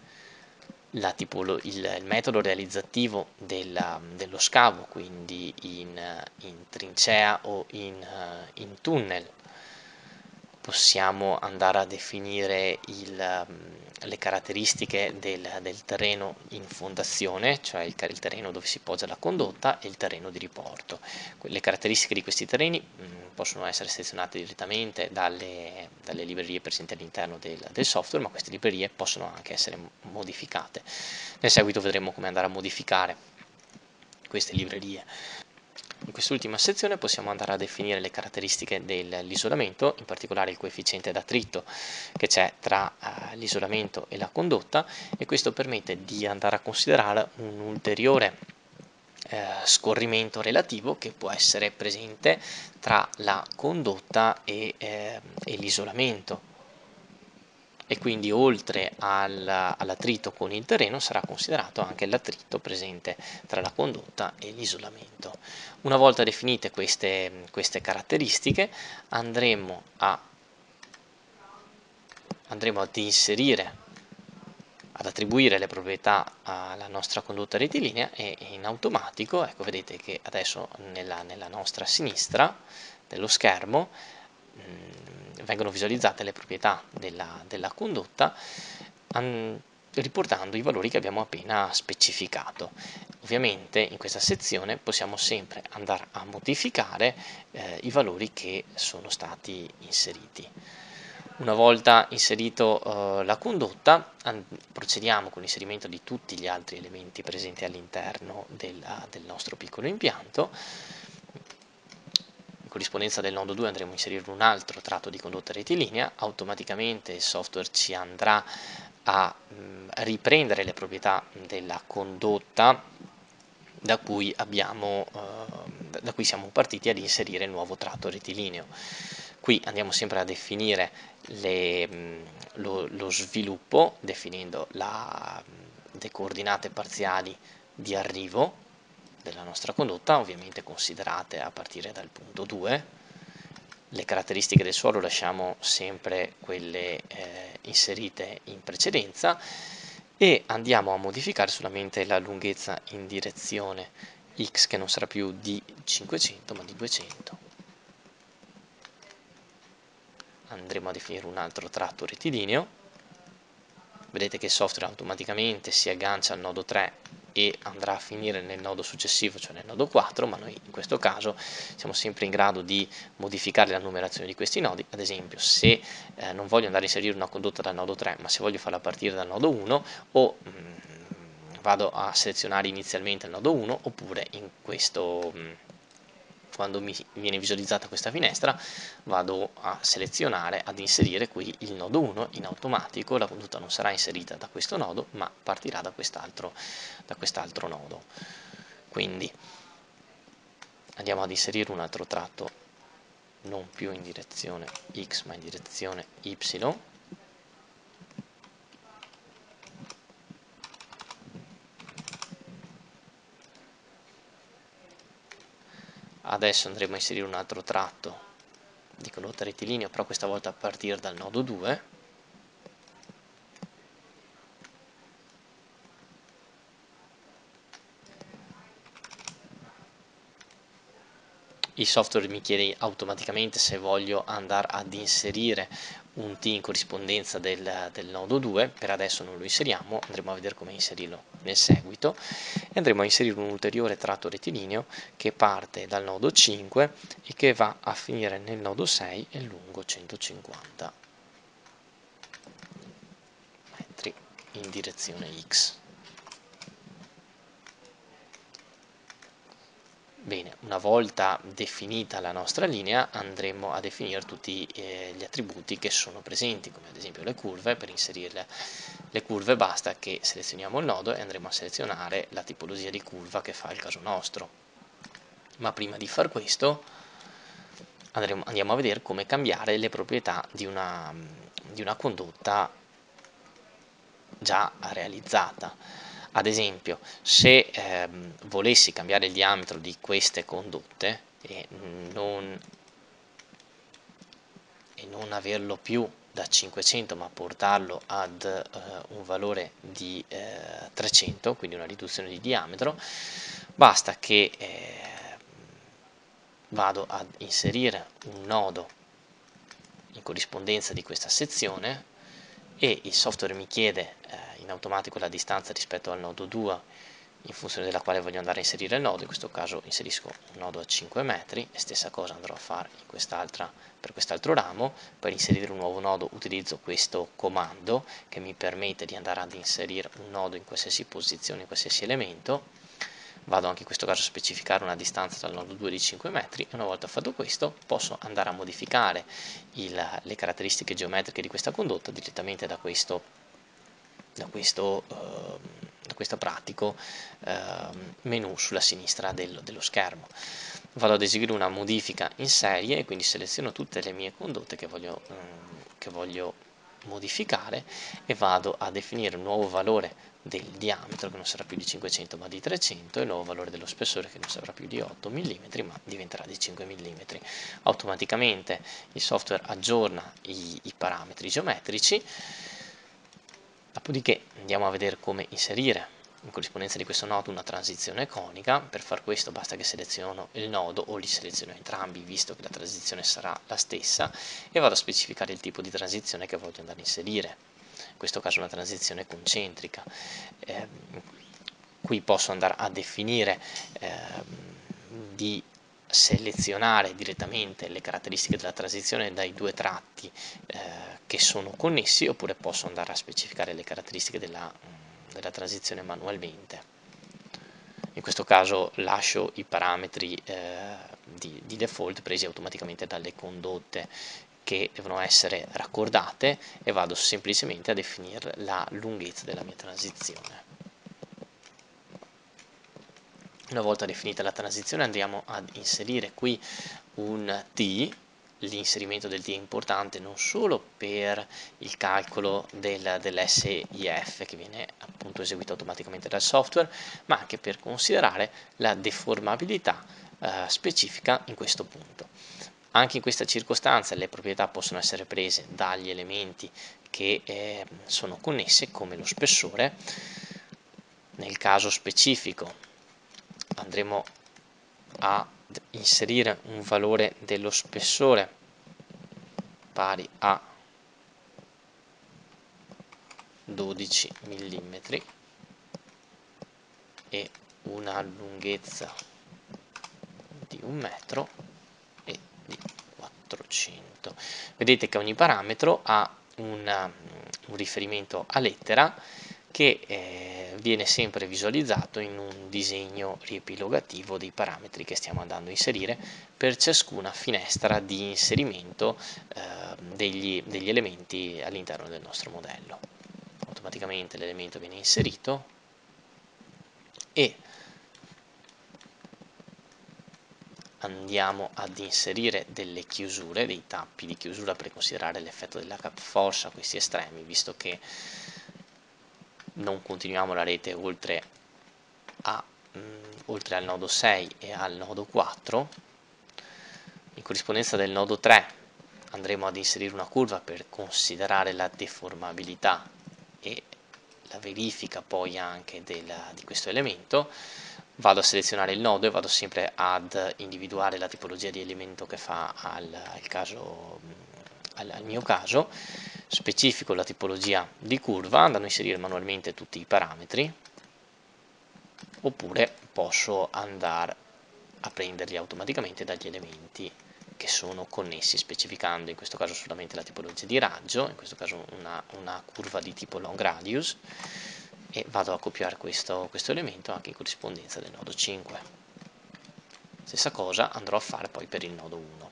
il metodo realizzativo dello scavo, quindi in trincea o in tunnel. Possiamo andare a definire le caratteristiche del terreno in fondazione, cioè il terreno dove si poggia la condotta, e il terreno di riporto. Le caratteristiche di questi terreni possono essere selezionate direttamente dalle librerie presenti all'interno del software, ma queste librerie possono anche essere modificate. Nel seguito vedremo come andare a modificare queste librerie. In quest'ultima sezione possiamo andare a definire le caratteristiche dell'isolamento, in particolare il coefficiente d'attrito che c'è tra l'isolamento e la condotta, e questo permette di andare a considerare un ulteriore scorrimento relativo che può essere presente tra la condotta e l'isolamento. E quindi oltre all'attrito con il terreno sarà considerato anche l'attrito presente tra la condotta e l'isolamento. Una volta definite queste caratteristiche andremo ad inserire, ad attribuire le proprietà alla nostra condotta rettilinea, e in automatico, ecco, vedete che adesso nella nostra sinistra dello schermo vengono visualizzate le proprietà della condotta riportando i valori che abbiamo appena specificato. Ovviamente in questa sezione possiamo sempre andare a modificare i valori che sono stati inseriti. Una volta inserito la condotta, procediamo con l'inserimento di tutti gli altri elementi presenti all'interno del nostro piccolo impianto. In corrispondenza del nodo 2 andremo a inserire un altro tratto di condotta rettilinea, automaticamente il software ci andrà a riprendere le proprietà della condotta da cui siamo partiti ad inserire il nuovo tratto rettilineo. Qui andiamo sempre a definire lo sviluppo, definendo le coordinate parziali di arrivo della nostra condotta, ovviamente considerate a partire dal punto 2. Le caratteristiche del suolo lasciamo sempre quelle inserite in precedenza e andiamo a modificare solamente la lunghezza in direzione X, che non sarà più di 500 ma di 200. Andremo a definire un altro tratto rettilineo. Vedete che il software automaticamente si aggancia al nodo 3 e andrà a finire nel nodo successivo, cioè nel nodo 4, ma noi in questo caso siamo sempre in grado di modificare la numerazione di questi nodi. Ad esempio, se non voglio andare a inserire una condotta dal nodo 3, ma se voglio farla partire dal nodo 1, o vado a selezionare inizialmente il nodo 1, oppure in questo quando mi viene visualizzata questa finestra vado a selezionare, ad inserire qui il nodo 1 in automatico. La condotta non sarà inserita da questo nodo ma partirà da quest'altro nodo. Quindi andiamo ad inserire un altro tratto non più in direzione X ma in direzione Y. Adesso andremo a inserire un altro tratto di condotta rettilineo, però questa volta a partire dal nodo 2. Il software mi chiede automaticamente se voglio andare ad inserire un T in corrispondenza del nodo 2, per adesso non lo inseriamo, andremo a vedere come inserirlo nel seguito, e andremo a inserire un ulteriore tratto rettilineo che parte dal nodo 5 e che va a finire nel nodo 6 e lungo 150 metri in direzione X. Bene, una volta definita la nostra linea andremo a definire tutti gli attributi che sono presenti, come ad esempio le curve. Per inserire le curve basta che selezioniamo il nodo e andremo a selezionare la tipologia di curva che fa il caso nostro. Ma prima di far questo andiamo a vedere come cambiare le proprietà di una condotta già realizzata. Ad esempio, se volessi cambiare il diametro di queste condotte e non averlo più da 500 ma portarlo ad un valore di 300, quindi una riduzione di diametro, basta che vado ad inserire un nodo in corrispondenza di questa sezione e il software mi chiede in automatico la distanza rispetto al nodo 2 in funzione della quale voglio andare a inserire il nodo. In questo caso inserisco un nodo a 5 metri e stessa cosa andrò a fare per quest'altro ramo. Per inserire un nuovo nodo utilizzo questo comando che mi permette di andare ad inserire un nodo in qualsiasi posizione, in qualsiasi elemento. Vado anche in questo caso a specificare una distanza dal nodo 2 di 5 metri e una volta fatto questo posso andare a modificare le caratteristiche geometriche di questa condotta direttamente da questo pratico menu sulla sinistra dello schermo. Vado ad eseguire una modifica in serie e quindi seleziono tutte le mie condotte che voglio modificare e vado a definire un nuovo valore del diametro che non sarà più di 500 ma di 300 e il nuovo valore dello spessore che non sarà più di 8 mm ma diventerà di 5 mm. Automaticamente il software aggiorna i parametri geometrici. Dopodiché andiamo a vedere come inserire in corrispondenza di questo nodo una transizione conica. Per far questo basta che seleziono il nodo o li seleziono entrambi, visto che la transizione sarà la stessa, e vado a specificare il tipo di transizione che voglio andare a inserire. In questo caso una transizione concentrica. Qui posso andare a definire di selezionare direttamente le caratteristiche della transizione dai due tratti che sono connessi, oppure posso andare a specificare le caratteristiche della transizione manualmente. In questo caso lascio i parametri di default presi automaticamente dalle condotte che devono essere raccordate e vado semplicemente a definire la lunghezza della mia transizione. Una volta definita la transizione andiamo ad inserire qui un T. L'inserimento del T è importante non solo per il calcolo dell'SIF che viene appunto eseguito automaticamente dal software, ma anche per considerare la deformabilità specifica in questo punto. Anche in questa circostanza le proprietà possono essere prese dagli elementi che sono connessi, come lo spessore. Nel caso specifico andremo a inserire un valore dello spessore pari a 12 mm e una lunghezza di 1 metro e di 400. Vedete che ogni parametro ha un riferimento a lettera che viene sempre visualizzato in un disegno riepilogativo dei parametri che stiamo andando a inserire per ciascuna finestra di inserimento degli elementi all'interno del nostro modello. Automaticamente l'elemento viene inserito e andiamo ad inserire delle chiusure, dei tappi di chiusura per considerare l'effetto della cap force a questi estremi, visto che non continuiamo la rete oltre al nodo 6 e al nodo 4. In corrispondenza del nodo 3 andremo ad inserire una curva per considerare la deformabilità e la verifica poi anche di questo elemento. Vado a selezionare il nodo e vado sempre ad individuare la tipologia di elemento che fa al mio caso. Specifico la tipologia di curva andando a inserire manualmente tutti i parametri, oppure posso andare a prenderli automaticamente dagli elementi che sono connessi, specificando in questo caso solamente la tipologia di raggio, in questo caso una curva di tipo long radius, e vado a copiare questo elemento anche in corrispondenza del nodo 5. Stessa cosa andrò a fare poi per il nodo 1,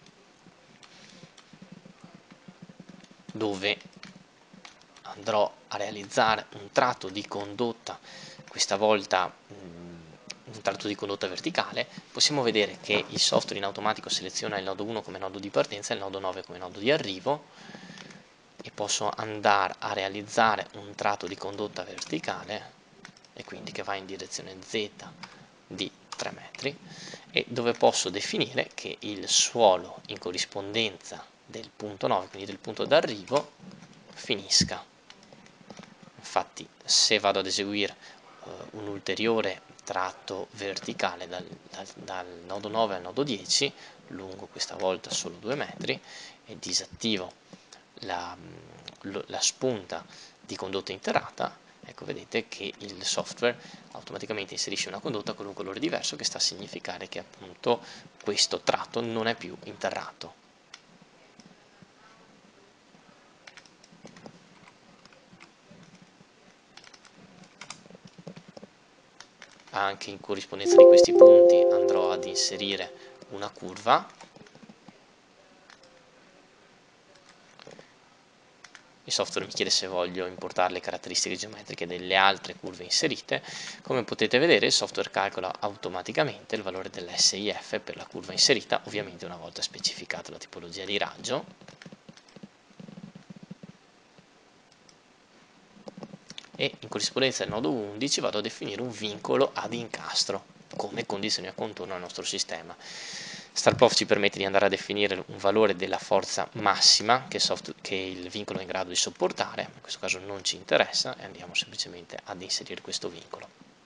dove andrò a realizzare un tratto di condotta, questa volta un tratto di condotta verticale. Possiamo vedere che il software in automatico seleziona il nodo 1 come nodo di partenza e il nodo 9 come nodo di arrivo, e posso andare a realizzare un tratto di condotta verticale, e quindi che va in direzione Z di 3 metri, e dove posso definire che il suolo in corrispondenza del punto 9, quindi del punto d'arrivo, finisca. Infatti se vado ad eseguire un ulteriore tratto verticale dal nodo 9 al nodo 10, lungo questa volta solo 2 metri, e disattivo la spunta di condotta interrata, ecco, vedete che il software automaticamente inserisce una condotta con un colore diverso, che sta a significare che appunto questo tratto non è più interrato. Anche in corrispondenza di questi punti andrò ad inserire una curva. Il software mi chiede se voglio importare le caratteristiche geometriche delle altre curve inserite. Come potete vedere, il software calcola automaticamente il valore dell'SIF per la curva inserita, ovviamente una volta specificata la tipologia di raggio. E in corrispondenza del nodo 11 vado a definire un vincolo ad incastro come condizione a contorno al nostro sistema. StarProf ci permette di andare a definire un valore della forza massima che il vincolo è in grado di sopportare, in questo caso non ci interessa, e andiamo semplicemente ad inserire questo vincolo.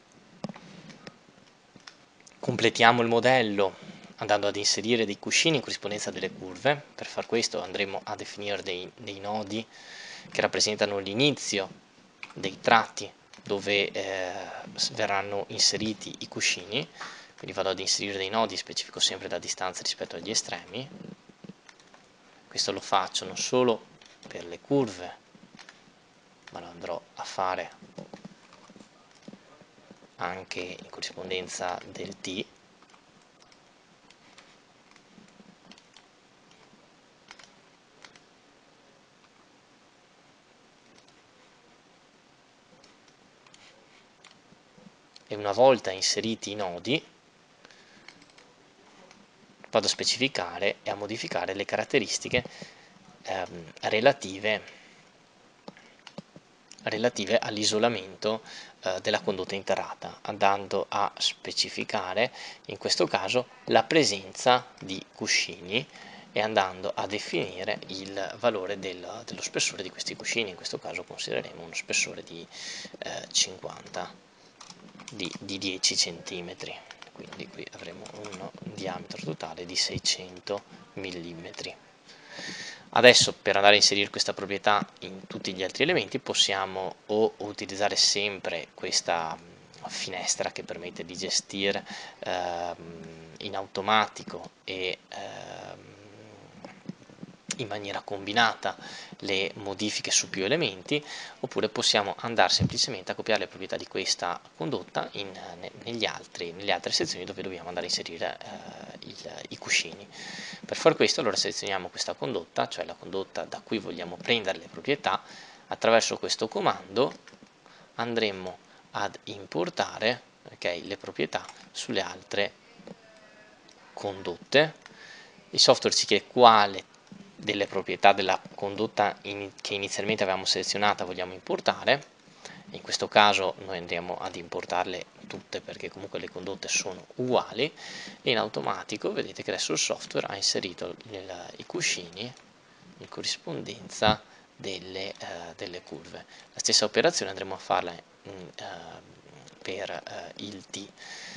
Completiamo il modello andando ad inserire dei cuscini in corrispondenza delle curve. Per far questo andremo a definire dei nodi che rappresentano l'inizio dei tratti dove verranno inseriti i cuscini. quindi vado ad inserire dei nodi, specifico sempre la distanza rispetto agli estremi. Questo lo faccio non solo per le curve, ma lo andrò a fare anche in corrispondenza del T. E una volta inseriti i nodi vado a specificare e a modificare le caratteristiche relative all'isolamento della condotta interrata, andando a specificare in questo caso la presenza di cuscini e andando a definire il valore dello spessore di questi cuscini. In questo caso considereremo uno spessore di 10 cm, quindi qui avremo un diametro totale di 600 mm. Adesso, per andare a inserire questa proprietà in tutti gli altri elementi, possiamo o utilizzare sempre questa finestra che permette di gestire in automatico e in maniera combinata le modifiche su più elementi, oppure possiamo andare semplicemente a copiare le proprietà di questa condotta nelle altre sezioni dove dobbiamo andare a inserire i cuscini. Per far questo allora selezioniamo questa condotta, cioè la condotta da cui vogliamo prendere le proprietà. Attraverso questo comando andremo ad importare le proprietà sulle altre condotte. Il software ci chiede quale delle proprietà della condotta che inizialmente avevamo selezionata vogliamo importare. In questo caso noi andremo ad importarle tutte perché comunque le condotte sono uguali, e in automatico vedete che adesso il software ha inserito i cuscini in corrispondenza delle curve. La stessa operazione andremo a farla per il T.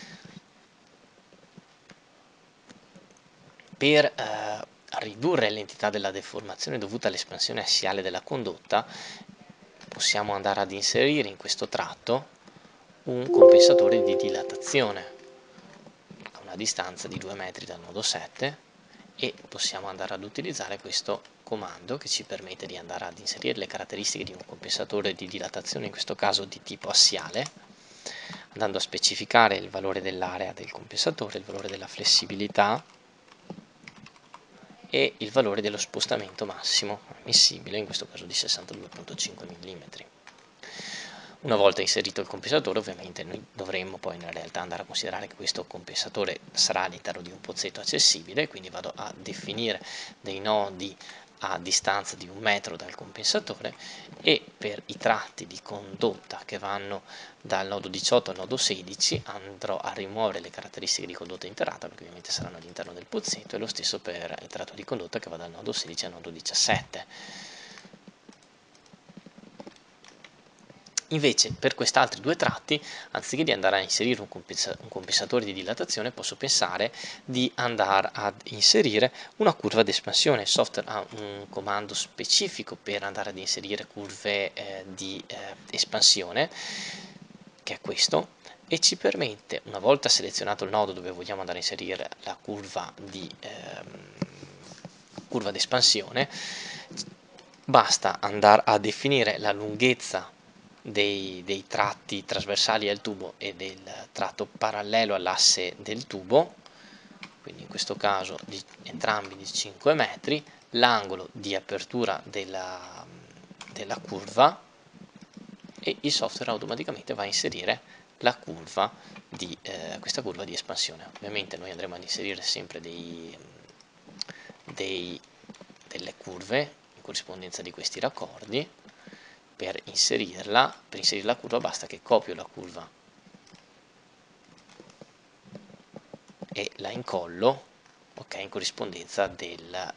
Per ridurre l'entità della deformazione dovuta all'espansione assiale della condotta, possiamo andare ad inserire in questo tratto un compensatore di dilatazione a una distanza di 2 metri dal nodo 7, e possiamo andare ad utilizzare questo comando che ci permette di andare ad inserire le caratteristiche di un compensatore di dilatazione, in questo caso di tipo assiale, andando a specificare il valore dell'area del compensatore, il valore della flessibilità e il valore dello spostamento massimo ammissibile, in questo caso di 62,5 mm. Una volta inserito il compensatore, ovviamente noi dovremmo poi in realtà andare a considerare che questo compensatore sarà all'interno di un pozzetto accessibile, quindi vado a definire dei nodi a distanza di 1 metro dal compensatore, e per i tratti di condotta che vanno dal nodo 18 al nodo 16 andrò a rimuovere le caratteristiche di condotta interrata, perché ovviamente saranno all'interno del pozzetto, e lo stesso per il tratto di condotta che va dal nodo 16 al nodo 17. Invece per questi altri due tratti, anziché di andare a inserire un compensatore di dilatazione, posso pensare di andare ad inserire una curva di espansione. Il software ha un comando specifico per andare ad inserire curve di espansione, che è questo, e ci permette, una volta selezionato il nodo dove vogliamo andare a inserire la curva di espansione, basta andare a definire la lunghezza dei tratti trasversali al tubo e del tratto parallelo all'asse del tubo, quindi in questo caso entrambi di 5 metri, l'angolo di apertura della curva, e il software automaticamente va a inserire la curva questa curva di espansione. Ovviamente noi andremo ad inserire sempre delle curve in corrispondenza di questi raccordi. Per inserire la curva basta che copio la curva e la incollo, in corrispondenza di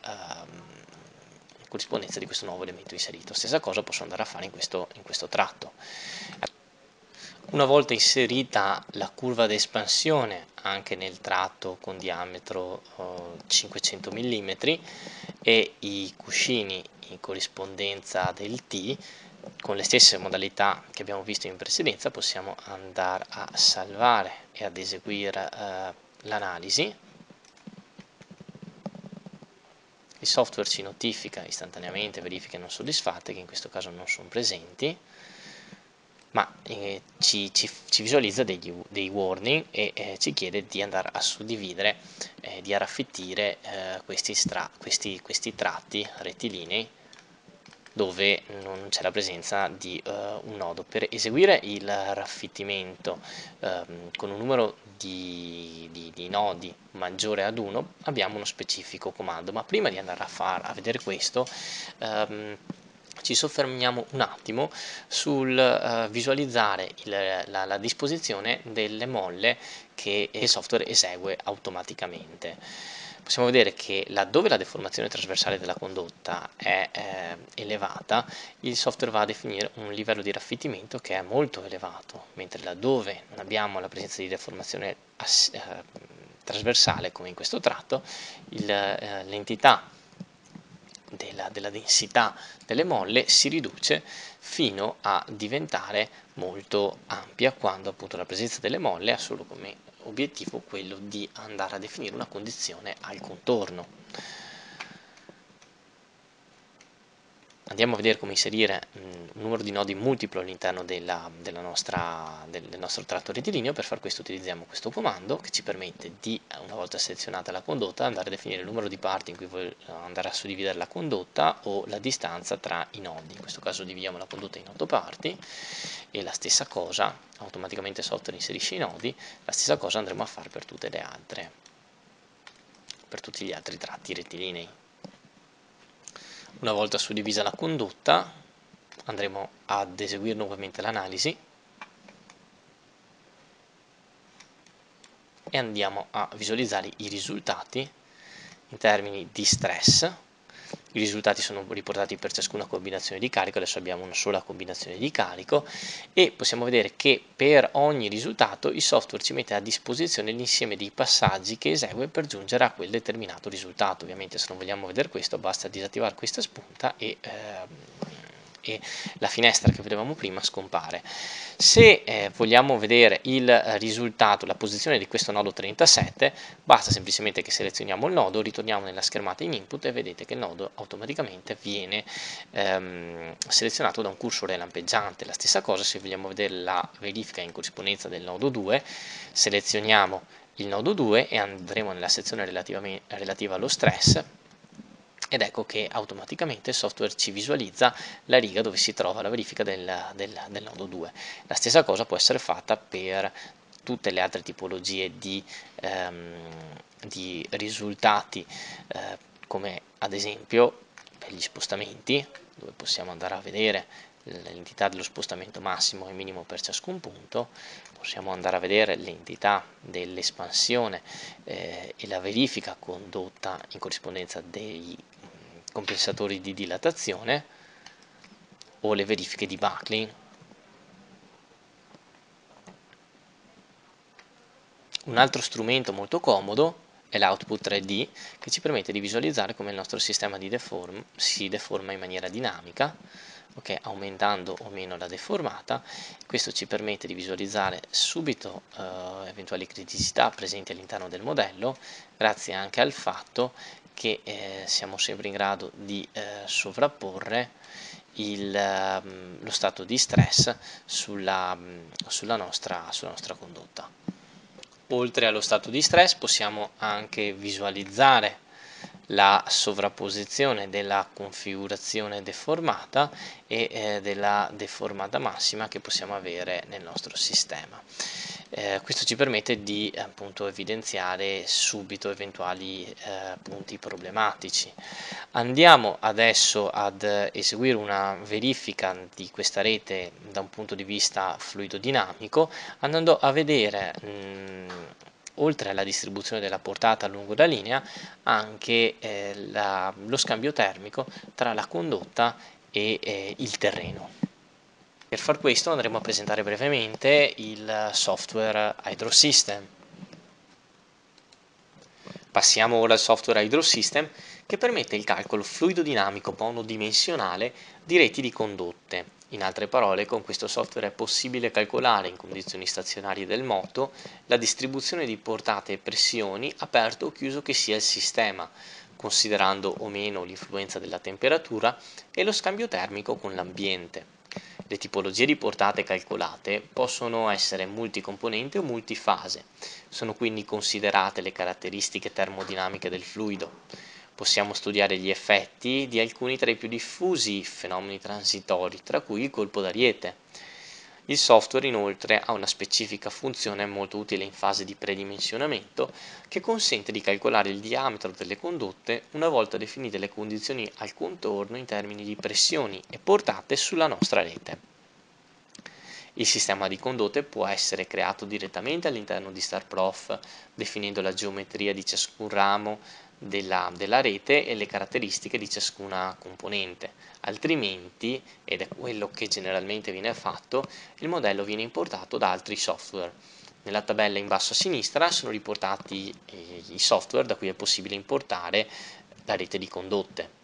questo nuovo elemento inserito. Stessa cosa posso andare a fare in questo tratto. Una volta inserita la curva di espansione anche nel tratto con diametro 500 mm e i cuscini in corrispondenza del T, con le stesse modalità che abbiamo visto in precedenza possiamo andare a salvare e ad eseguire l'analisi. Il software ci notifica istantaneamente verifiche non soddisfatte, che in questo caso non sono presenti, ma ci visualizza dei warning e ci chiede di andare a suddividere, di araffittire questi tratti rettilinei dove non c'è la presenza di un nodo. Per eseguire il raffittimento con un numero di nodi maggiore ad 1 abbiamo uno specifico comando, ma prima di andare a vedere questo ci soffermiamo un attimo sul visualizzare la disposizione delle molle che il software esegue automaticamente. Possiamo vedere che laddove la deformazione trasversale della condotta è elevata, il software va a definire un livello di raffittimento che è molto elevato, mentre laddove non abbiamo la presenza di deformazione trasversale, come in questo tratto, l'entità della densità delle molle si riduce fino a diventare molto ampia, quando appunto la presenza delle molle ha solo come obiettivo quello di andare a definire una condizione al contorno. Andiamo a vedere come inserire un numero di nodi multiplo all'interno del nostro tratto rettilineo. Per far questo utilizziamo questo comando che ci permette di, una volta selezionata la condotta, andare a definire il numero di parti in cui vuoi andare a suddividere la condotta o la distanza tra i nodi. In questo caso dividiamo la condotta in 8 parti e la stessa cosa, automaticamente il software inserisce i nodi, la stessa cosa andremo a fare per tutte le altre, per tutti gli altri tratti rettilinei. Una volta suddivisa la condotta andremo ad eseguire nuovamente l'analisi e andiamo a visualizzare i risultati in termini di stress. I risultati sono riportati per ciascuna combinazione di carico, adesso abbiamo una sola combinazione di carico e possiamo vedere che per ogni risultato il software ci mette a disposizione l'insieme dei passaggi che esegue per giungere a quel determinato risultato. Ovviamente se non vogliamo vedere questo basta disattivare questa spunta e la finestra che vedevamo prima scompare. Se vogliamo vedere il risultato, la posizione di questo nodo 37, basta semplicemente che selezioniamo il nodo, ritorniamo nella schermata in input e vedete che il nodo automaticamente viene selezionato da un cursore lampeggiante. La stessa cosa se vogliamo vedere la verifica in corrispondenza del nodo 2, selezioniamo il nodo 2 e andremo nella sezione relativa allo stress ed ecco che automaticamente il software ci visualizza la riga dove si trova la verifica del nodo 2. La stessa cosa può essere fatta per tutte le altre tipologie di risultati, come ad esempio per gli spostamenti, dove possiamo andare a vedere l'entità dello spostamento massimo e minimo per ciascun punto, possiamo andare a vedere l'entità dell'espansione e la verifica condotta in corrispondenza dei compensatori di dilatazione o le verifiche di buckling. Un altro strumento molto comodo è l'output 3D, che ci permette di visualizzare come il nostro sistema si deforma in maniera dinamica, okay, aumentando o meno la deformata. Questo ci permette di visualizzare subito eventuali criticità presenti all'interno del modello, grazie anche al fatto che siamo sempre in grado di sovrapporre lo stato di stress sulla nostra condotta. Oltre allo stato di stress possiamo anche visualizzare la sovrapposizione della configurazione deformata e della deformata massima che possiamo avere nel nostro sistema. Questo ci permette di appunto evidenziare subito eventuali punti problematici. Andiamo adesso ad eseguire una verifica di questa rete da un punto di vista fluidodinamico, andando a vedere oltre alla distribuzione della portata lungo la linea anche lo scambio termico tra la condotta e il terreno. Per far questo andremo a presentare brevemente il software Hydro System. Passiamo ora al software Hydro System, che permette il calcolo fluidodinamico monodimensionale di reti di condotte. In altre parole, con questo software è possibile calcolare in condizioni stazionarie del moto la distribuzione di portate e pressioni aperto o chiuso che sia il sistema, considerando o meno l'influenza della temperatura e lo scambio termico con l'ambiente. Le tipologie di portate calcolate possono essere multicomponente o multifase, sono quindi considerate le caratteristiche termodinamiche del fluido. Possiamo studiare gli effetti di alcuni tra i più diffusi fenomeni transitori, tra cui il colpo d'ariete. Il software inoltre ha una specifica funzione molto utile in fase di predimensionamento che consente di calcolare il diametro delle condotte una volta definite le condizioni al contorno in termini di pressioni e portate sulla nostra rete. Il sistema di condotte può essere creato direttamente all'interno di StarProf, definendo la geometria di ciascun ramo della rete e le caratteristiche di ciascuna componente. Altrimenti, ed è quello che generalmente viene fatto, il modello viene importato da altri software. Nella tabella in basso a sinistra sono riportati i software da cui è possibile importare la rete di condotte.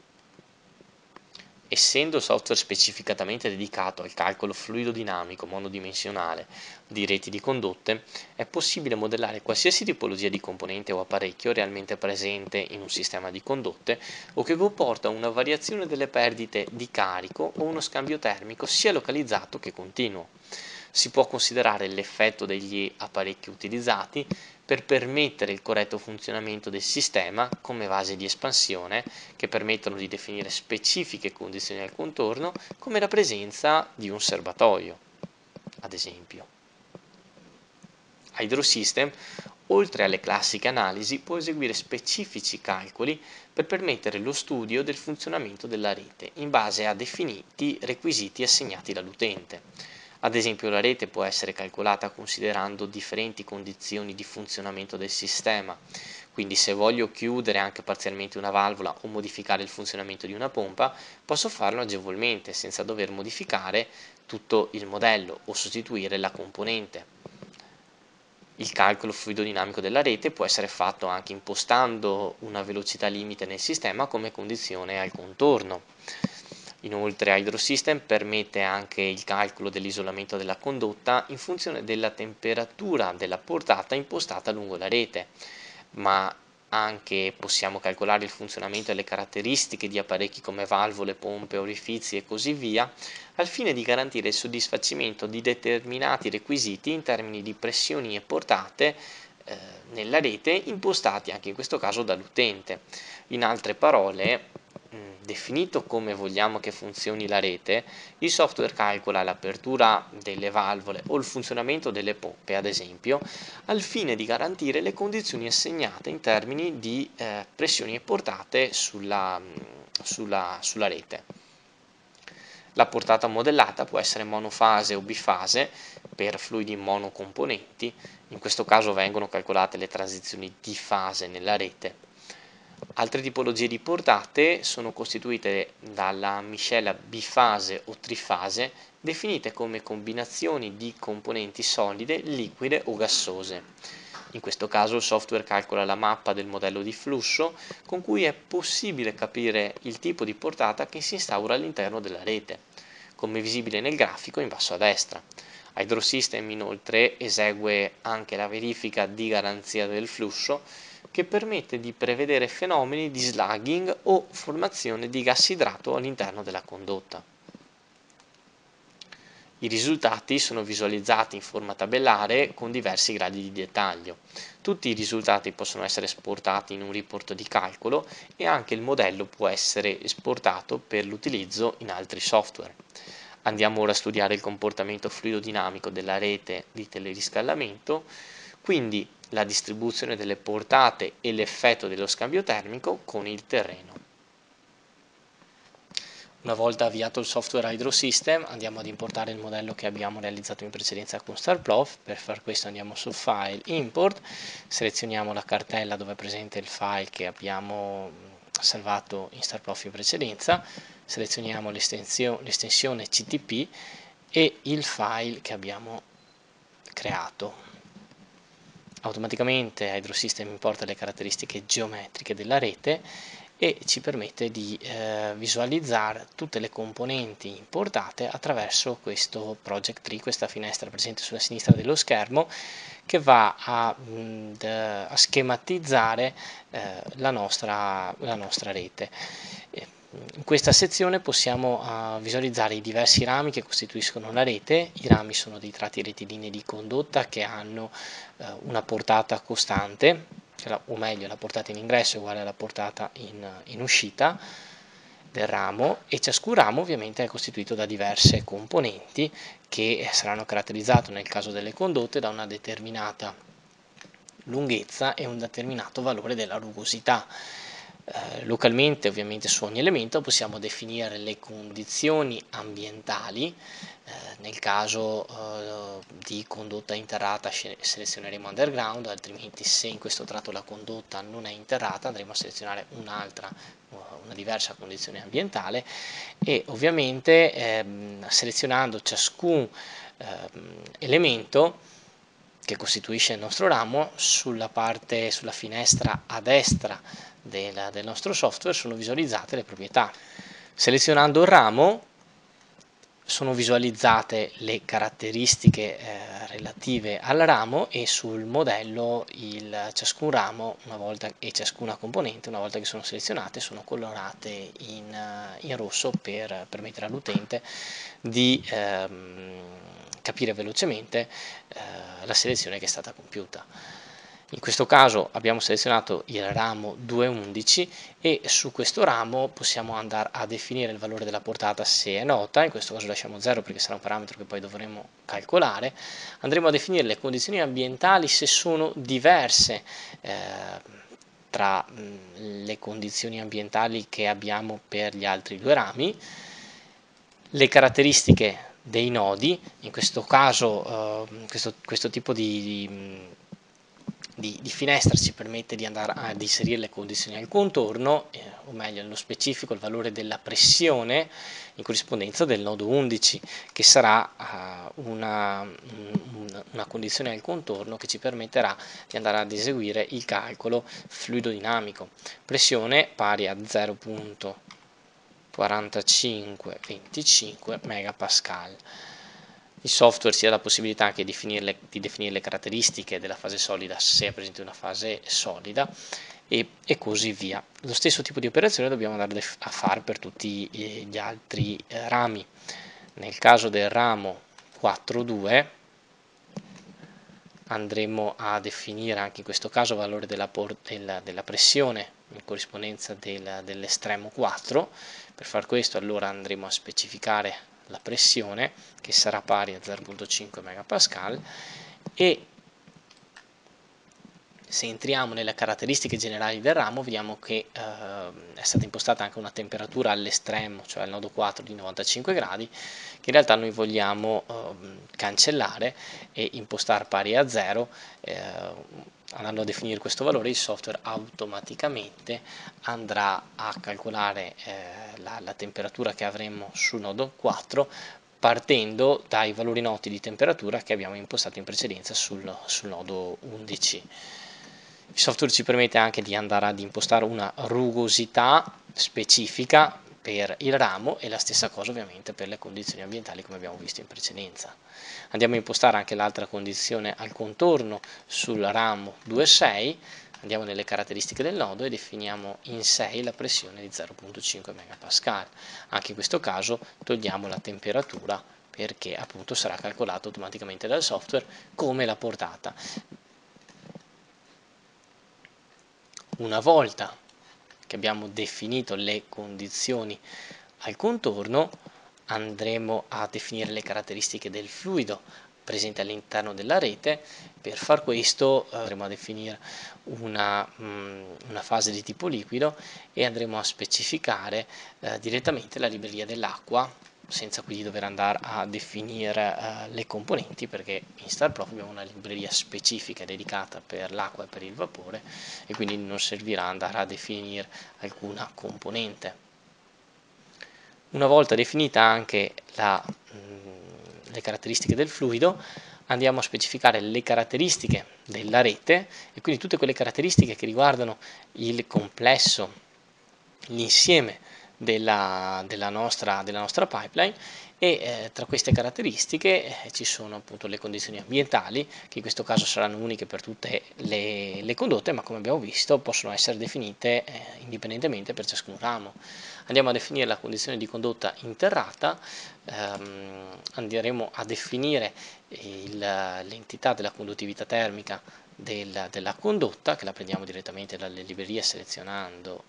Essendo il software specificatamente dedicato al calcolo fluidodinamico monodimensionale di reti di condotte, è possibile modellare qualsiasi tipologia di componente o apparecchio realmente presente in un sistema di condotte o che comporta una variazione delle perdite di carico o uno scambio termico sia localizzato che continuo. Si può considerare l'effetto degli apparecchi utilizzati per permettere il corretto funzionamento del sistema come vasi di espansione che permettono di definire specifiche condizioni al contorno come la presenza di un serbatoio, ad esempio. HydroSystem, oltre alle classiche analisi, può eseguire specifici calcoli per permettere lo studio del funzionamento della rete in base a definiti requisiti assegnati dall'utente. Ad esempio, la rete può essere calcolata considerando differenti condizioni di funzionamento del sistema. Quindi se voglio chiudere anche parzialmente una valvola o modificare il funzionamento di una pompa, posso farlo agevolmente senza dover modificare tutto il modello o sostituire la componente. Il calcolo fluidodinamico della rete può essere fatto anche impostando una velocità limite nel sistema come condizione al contorno. Inoltre HydroSystem permette anche il calcolo dell'isolamento della condotta in funzione della temperatura della portata impostata lungo la rete, ma anche possiamo calcolare il funzionamento e le caratteristiche di apparecchi come valvole, pompe, orifizi e così via, al fine di garantire il soddisfacimento di determinati requisiti in termini di pressioni e portate nella rete impostati anche in questo caso dall'utente. In altre parole, definito come vogliamo che funzioni la rete, il software calcola l'apertura delle valvole o il funzionamento delle pompe, ad esempio, al fine di garantire le condizioni assegnate in termini di pressioni e portate sulla rete. La portata modellata può essere monofase o bifase per fluidi monocomponenti, in questo caso vengono calcolate le transizioni di fase nella rete. Altre tipologie di portate sono costituite dalla miscela bifase o trifase, definite come combinazioni di componenti solide, liquide o gassose. In questo caso il software calcola la mappa del modello di flusso con cui è possibile capire il tipo di portata che si instaura all'interno della rete, come visibile nel grafico in basso a destra. HydroSystem inoltre esegue anche la verifica di garanzia del flusso che permette di prevedere fenomeni di slugging o formazione di gas idrato all'interno della condotta. I risultati sono visualizzati in forma tabellare con diversi gradi di dettaglio. Tutti i risultati possono essere esportati in un report di calcolo e anche il modello può essere esportato per l'utilizzo in altri software. Andiamo ora a studiare il comportamento fluidodinamico della rete di teleriscaldamento, quindi la distribuzione delle portate e l'effetto dello scambio termico con il terreno. Una volta avviato il software HydroSystem andiamo ad importare il modello che abbiamo realizzato in precedenza con StarProf. Per far questo andiamo su File, Import, selezioniamo la cartella dove è presente il file che abbiamo salvato in StarProf in precedenza, selezioniamo l'estensione CTP e il file che abbiamo creato. Automaticamente HydroSystem importa le caratteristiche geometriche della rete e ci permette di visualizzare tutte le componenti importate attraverso questo project tree, questa finestra presente sulla sinistra dello schermo, che va a schematizzare la nostra rete. In questa sezione possiamo visualizzare i diversi rami che costituiscono la rete. I rami sono dei tratti rettilinei di condotta che hanno una portata costante, o meglio la portata in ingresso è uguale alla portata in uscita del ramo, e ciascun ramo ovviamente è costituito da diverse componenti che saranno caratterizzate nel caso delle condotte da una determinata lunghezza e un determinato valore della rugosità. Localmente ovviamente su ogni elemento possiamo definire le condizioni ambientali. Nel caso di condotta interrata selezioneremo underground, altrimenti se in questo tratto la condotta non è interrata andremo a selezionare una diversa condizione ambientale, e ovviamente selezionando ciascun elemento che costituisce il nostro ramo, sulla finestra a destra del nostro software sono visualizzate le proprietà. Selezionando il ramo sono visualizzate le caratteristiche relative al ramo, e sul modello ciascun ramo e ciascuna componente, una volta che sono selezionate, sono colorate in rosso per permettere all'utente di capire velocemente la selezione che è stata compiuta. In questo caso abbiamo selezionato il ramo 211 e su questo ramo possiamo andare a definire il valore della portata se è nota. In questo caso lasciamo 0 perché sarà un parametro che poi dovremo calcolare. Andremo a definire le condizioni ambientali se sono diverse tra le condizioni ambientali che abbiamo per gli altri due rami, le caratteristiche dei nodi. In questo caso questo tipo di finestra ci permette di andare ad inserire le condizioni al contorno, o meglio nello specifico il valore della pressione in corrispondenza del nodo 11, che sarà una condizione al contorno che ci permetterà di andare ad eseguire il calcolo fluido dinamico. Pressione pari a 0.4525 megapascal. Il software si ha la possibilità anche di definire le caratteristiche della fase solida se è presente una fase solida, e così via. Lo stesso tipo di operazione dobbiamo andare a fare per tutti gli altri rami. Nel caso del ramo 4.2 andremo a definire anche in questo caso il valore della pressione in corrispondenza dell'estremo 4. Per far questo allora andremo a specificare la pressione, che sarà pari a 0.5 megapascal, e se entriamo nelle caratteristiche generali del ramo vediamo che è stata impostata anche una temperatura all'estremo, cioè al nodo 4 di 95 gradi, che in realtà noi vogliamo cancellare e impostare pari a 0. Andando a definire questo valore, il software automaticamente andrà a calcolare la temperatura che avremo sul nodo 4, partendo dai valori noti di temperatura che abbiamo impostato in precedenza sul nodo 11. Il software ci permette anche di andare ad impostare una rugosità specifica per il ramo, e la stessa cosa ovviamente per le condizioni ambientali come abbiamo visto in precedenza. Andiamo a impostare anche l'altra condizione al contorno sul ramo 2.6, andiamo nelle caratteristiche del nodo e definiamo in 6 la pressione di 0.5 megapascal. Anche in questo caso togliamo la temperatura perché appunto sarà calcolato automaticamente dal software come la portata. Una volta che abbiamo definito le condizioni al contorno, andremo a definire le caratteristiche del fluido presente all'interno della rete. Per far questo andremo a definire una fase di tipo liquido e andremo a specificare direttamente la libreria dell'acqua, senza quindi dover andare a definire le componenti, perché in StarProf abbiamo una libreria specifica dedicata per l'acqua e per il vapore, e quindi non servirà andare a definire alcuna componente. Una volta definita anche le caratteristiche del fluido, andiamo a specificare le caratteristiche della rete, e quindi tutte quelle caratteristiche che riguardano il complesso l'insieme della nostra pipeline e tra queste caratteristiche ci sono appunto le condizioni ambientali, che in questo caso saranno uniche per tutte le condotte, ma come abbiamo visto possono essere definite indipendentemente per ciascun ramo. Andiamo a definire la condizione di condotta interrata, andremo a definire l'entità della conduttività termica della condotta, che la prendiamo direttamente dalle librerie selezionando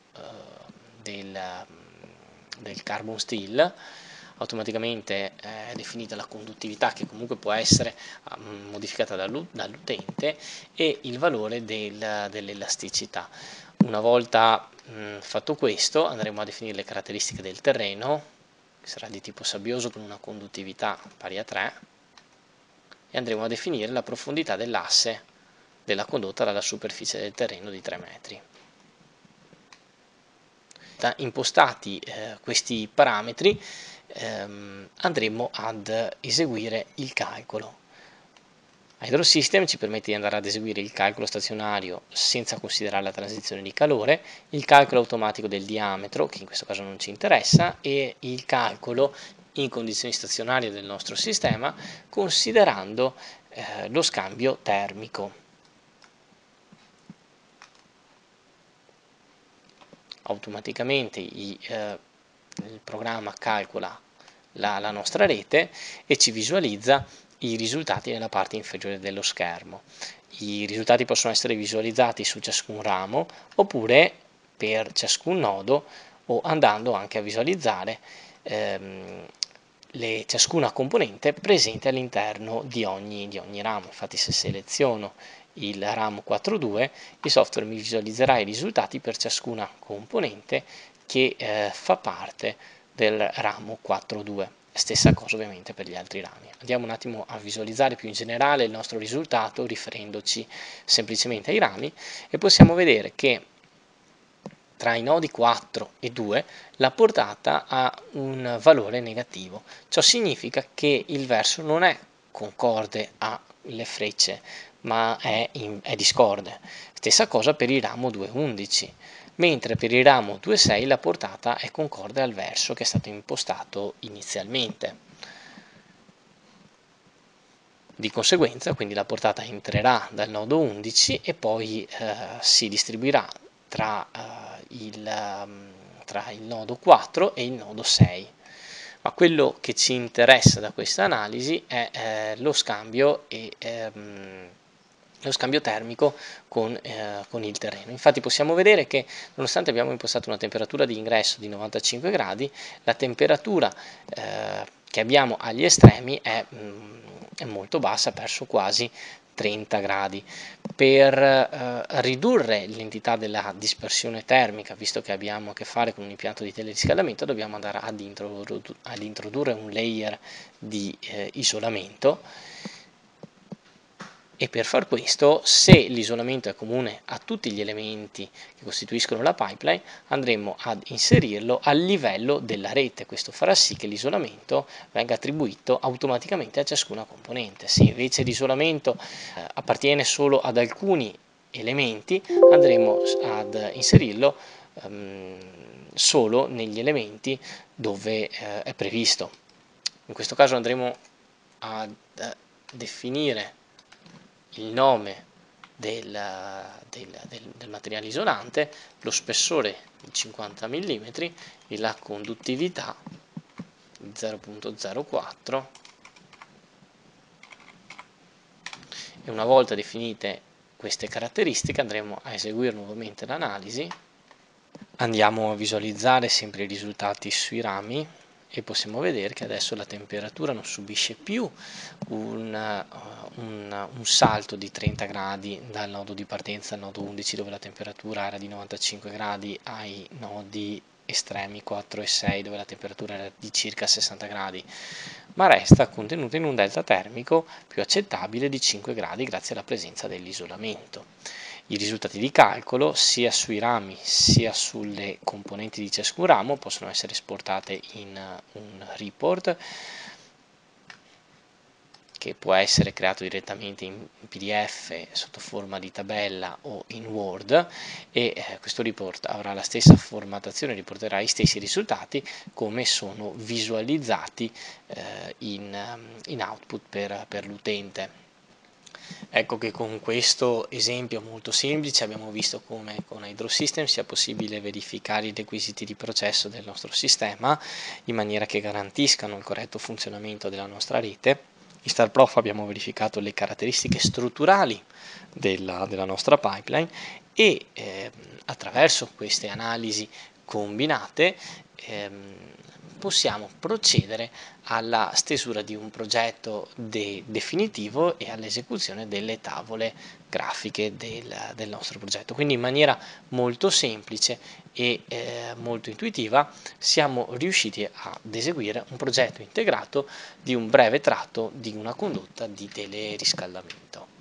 del carbon steel. Automaticamente è definita la conduttività, che comunque può essere modificata dall'utente, e il valore dell'elasticità. Una volta fatto questo, andremo a definire le caratteristiche del terreno, che sarà di tipo sabbioso con una conduttività pari a 3, e andremo a definire la profondità dell'asse della condotta dalla superficie del terreno di 3 metri. Impostati questi parametri, andremo ad eseguire il calcolo. HydroSystem ci permette di andare ad eseguire il calcolo stazionario senza considerare la transizione di calore, il calcolo automatico del diametro, che in questo caso non ci interessa, e il calcolo in condizioni stazionarie del nostro sistema, considerando lo scambio termico. Automaticamente il programma calcola la nostra rete e ci visualizza i risultati nella parte inferiore dello schermo. I risultati possono essere visualizzati su ciascun ramo oppure per ciascun nodo, o andando anche a visualizzare ciascuna componente presente all'interno di ogni ramo. Infatti, se seleziono il ramo 4.2, il software mi visualizzerà i risultati per ciascuna componente che fa parte del ramo 4.2. Stessa cosa ovviamente per gli altri rami. Andiamo un attimo a visualizzare più in generale il nostro risultato riferendoci semplicemente ai rami, e possiamo vedere che tra i nodi 4 e 2 la portata ha un valore negativo. Ciò significa che il verso non è concorde alle frecce, ma è discorde. Stessa cosa per il ramo 2.11, mentre per il ramo 2.6 la portata è concorde al verso che è stato impostato inizialmente. Di conseguenza, quindi, la portata entrerà dal nodo 11 e poi si distribuirà tra il nodo 4 e il nodo 6. Ma quello che ci interessa da questa analisi è lo scambio termico con il terreno. Infatti possiamo vedere che, nonostante abbiamo impostato una temperatura di ingresso di 95 gradi, la temperatura che abbiamo agli estremi è molto bassa, verso quasi 30 gradi. Per ridurre l'entità della dispersione termica, visto che abbiamo a che fare con un impianto di teleriscaldamento, dobbiamo andare ad introdurre un layer di isolamento. E per far questo, se l'isolamento è comune a tutti gli elementi che costituiscono la pipeline, andremo ad inserirlo al livello della rete. Questo farà sì che l'isolamento venga attribuito automaticamente a ciascuna componente. Se invece l'isolamento appartiene solo ad alcuni elementi, andremo ad inserirlo solo negli elementi dove è previsto. In questo caso andremo a definire il nome del materiale isolante, lo spessore di 50 mm e la conduttività di 0.04, e una volta definite queste caratteristiche andremo a eseguire nuovamente l'analisi. Andiamo a visualizzare sempre i risultati sui rami e possiamo vedere che adesso la temperatura non subisce più un salto di 30 gradi dal nodo di partenza al nodo 11, dove la temperatura era di 95 gradi, ai nodi estremi 4 e 6, dove la temperatura era di circa 60 gradi, ma resta contenuta in un delta termico più accettabile di 5 gradi grazie alla presenza dell'isolamento. I risultati di calcolo, sia sui rami sia sulle componenti di ciascun ramo, possono essere esportate in un report che può essere creato direttamente in PDF sotto forma di tabella o in Word, e questo report avrà la stessa formattazione, riporterà gli stessi risultati come sono visualizzati in output per l'utente. Ecco che con questo esempio molto semplice abbiamo visto come con HydroSystem sia possibile verificare i requisiti di processo del nostro sistema in maniera che garantiscano il corretto funzionamento della nostra rete. In StarProf abbiamo verificato le caratteristiche strutturali della nostra pipeline e attraverso queste analisi combinate possiamo procedere alla stesura di un progetto definitivo e all'esecuzione delle tavole grafiche del nostro progetto. Quindi in maniera molto semplice e molto intuitiva siamo riusciti ad eseguire un progetto integrato di un breve tratto di una condotta di teleriscaldamento.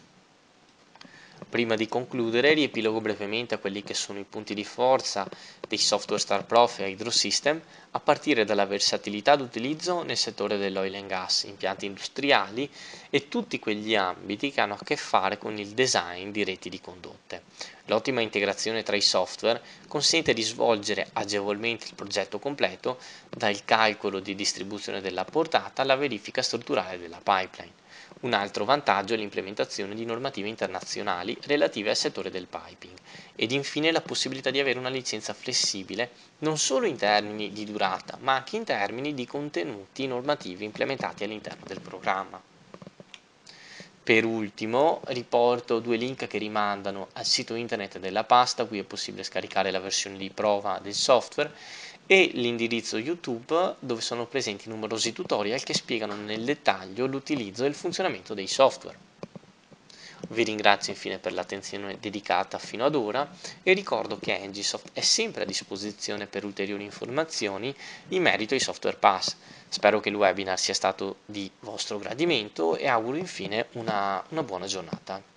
Prima di concludere, riepilogo brevemente a quelli che sono i punti di forza dei software StarProf e HydroSystem, a partire dalla versatilità d'utilizzo nel settore dell'oil and gas, impianti industriali e tutti quegli ambiti che hanno a che fare con il design di reti di condotte. L'ottima integrazione tra i software consente di svolgere agevolmente il progetto completo, dal calcolo di distribuzione della portata alla verifica strutturale della pipeline. Un altro vantaggio è l'implementazione di normative internazionali relative al settore del piping ed infine la possibilità di avere una licenza flessibile non solo in termini di durata ma anche in termini di contenuti normativi implementati all'interno del programma. Per ultimo riporto due link che rimandano al sito internet della pasta, qui è possibile scaricare la versione di prova del software, e l'indirizzo YouTube dove sono presenti numerosi tutorial che spiegano nel dettaglio l'utilizzo e il funzionamento dei software. Vi ringrazio infine per l'attenzione dedicata fino ad ora e ricordo che Engisoft è sempre a disposizione per ulteriori informazioni in merito ai software pass. Spero che il webinar sia stato di vostro gradimento e auguro infine una buona giornata.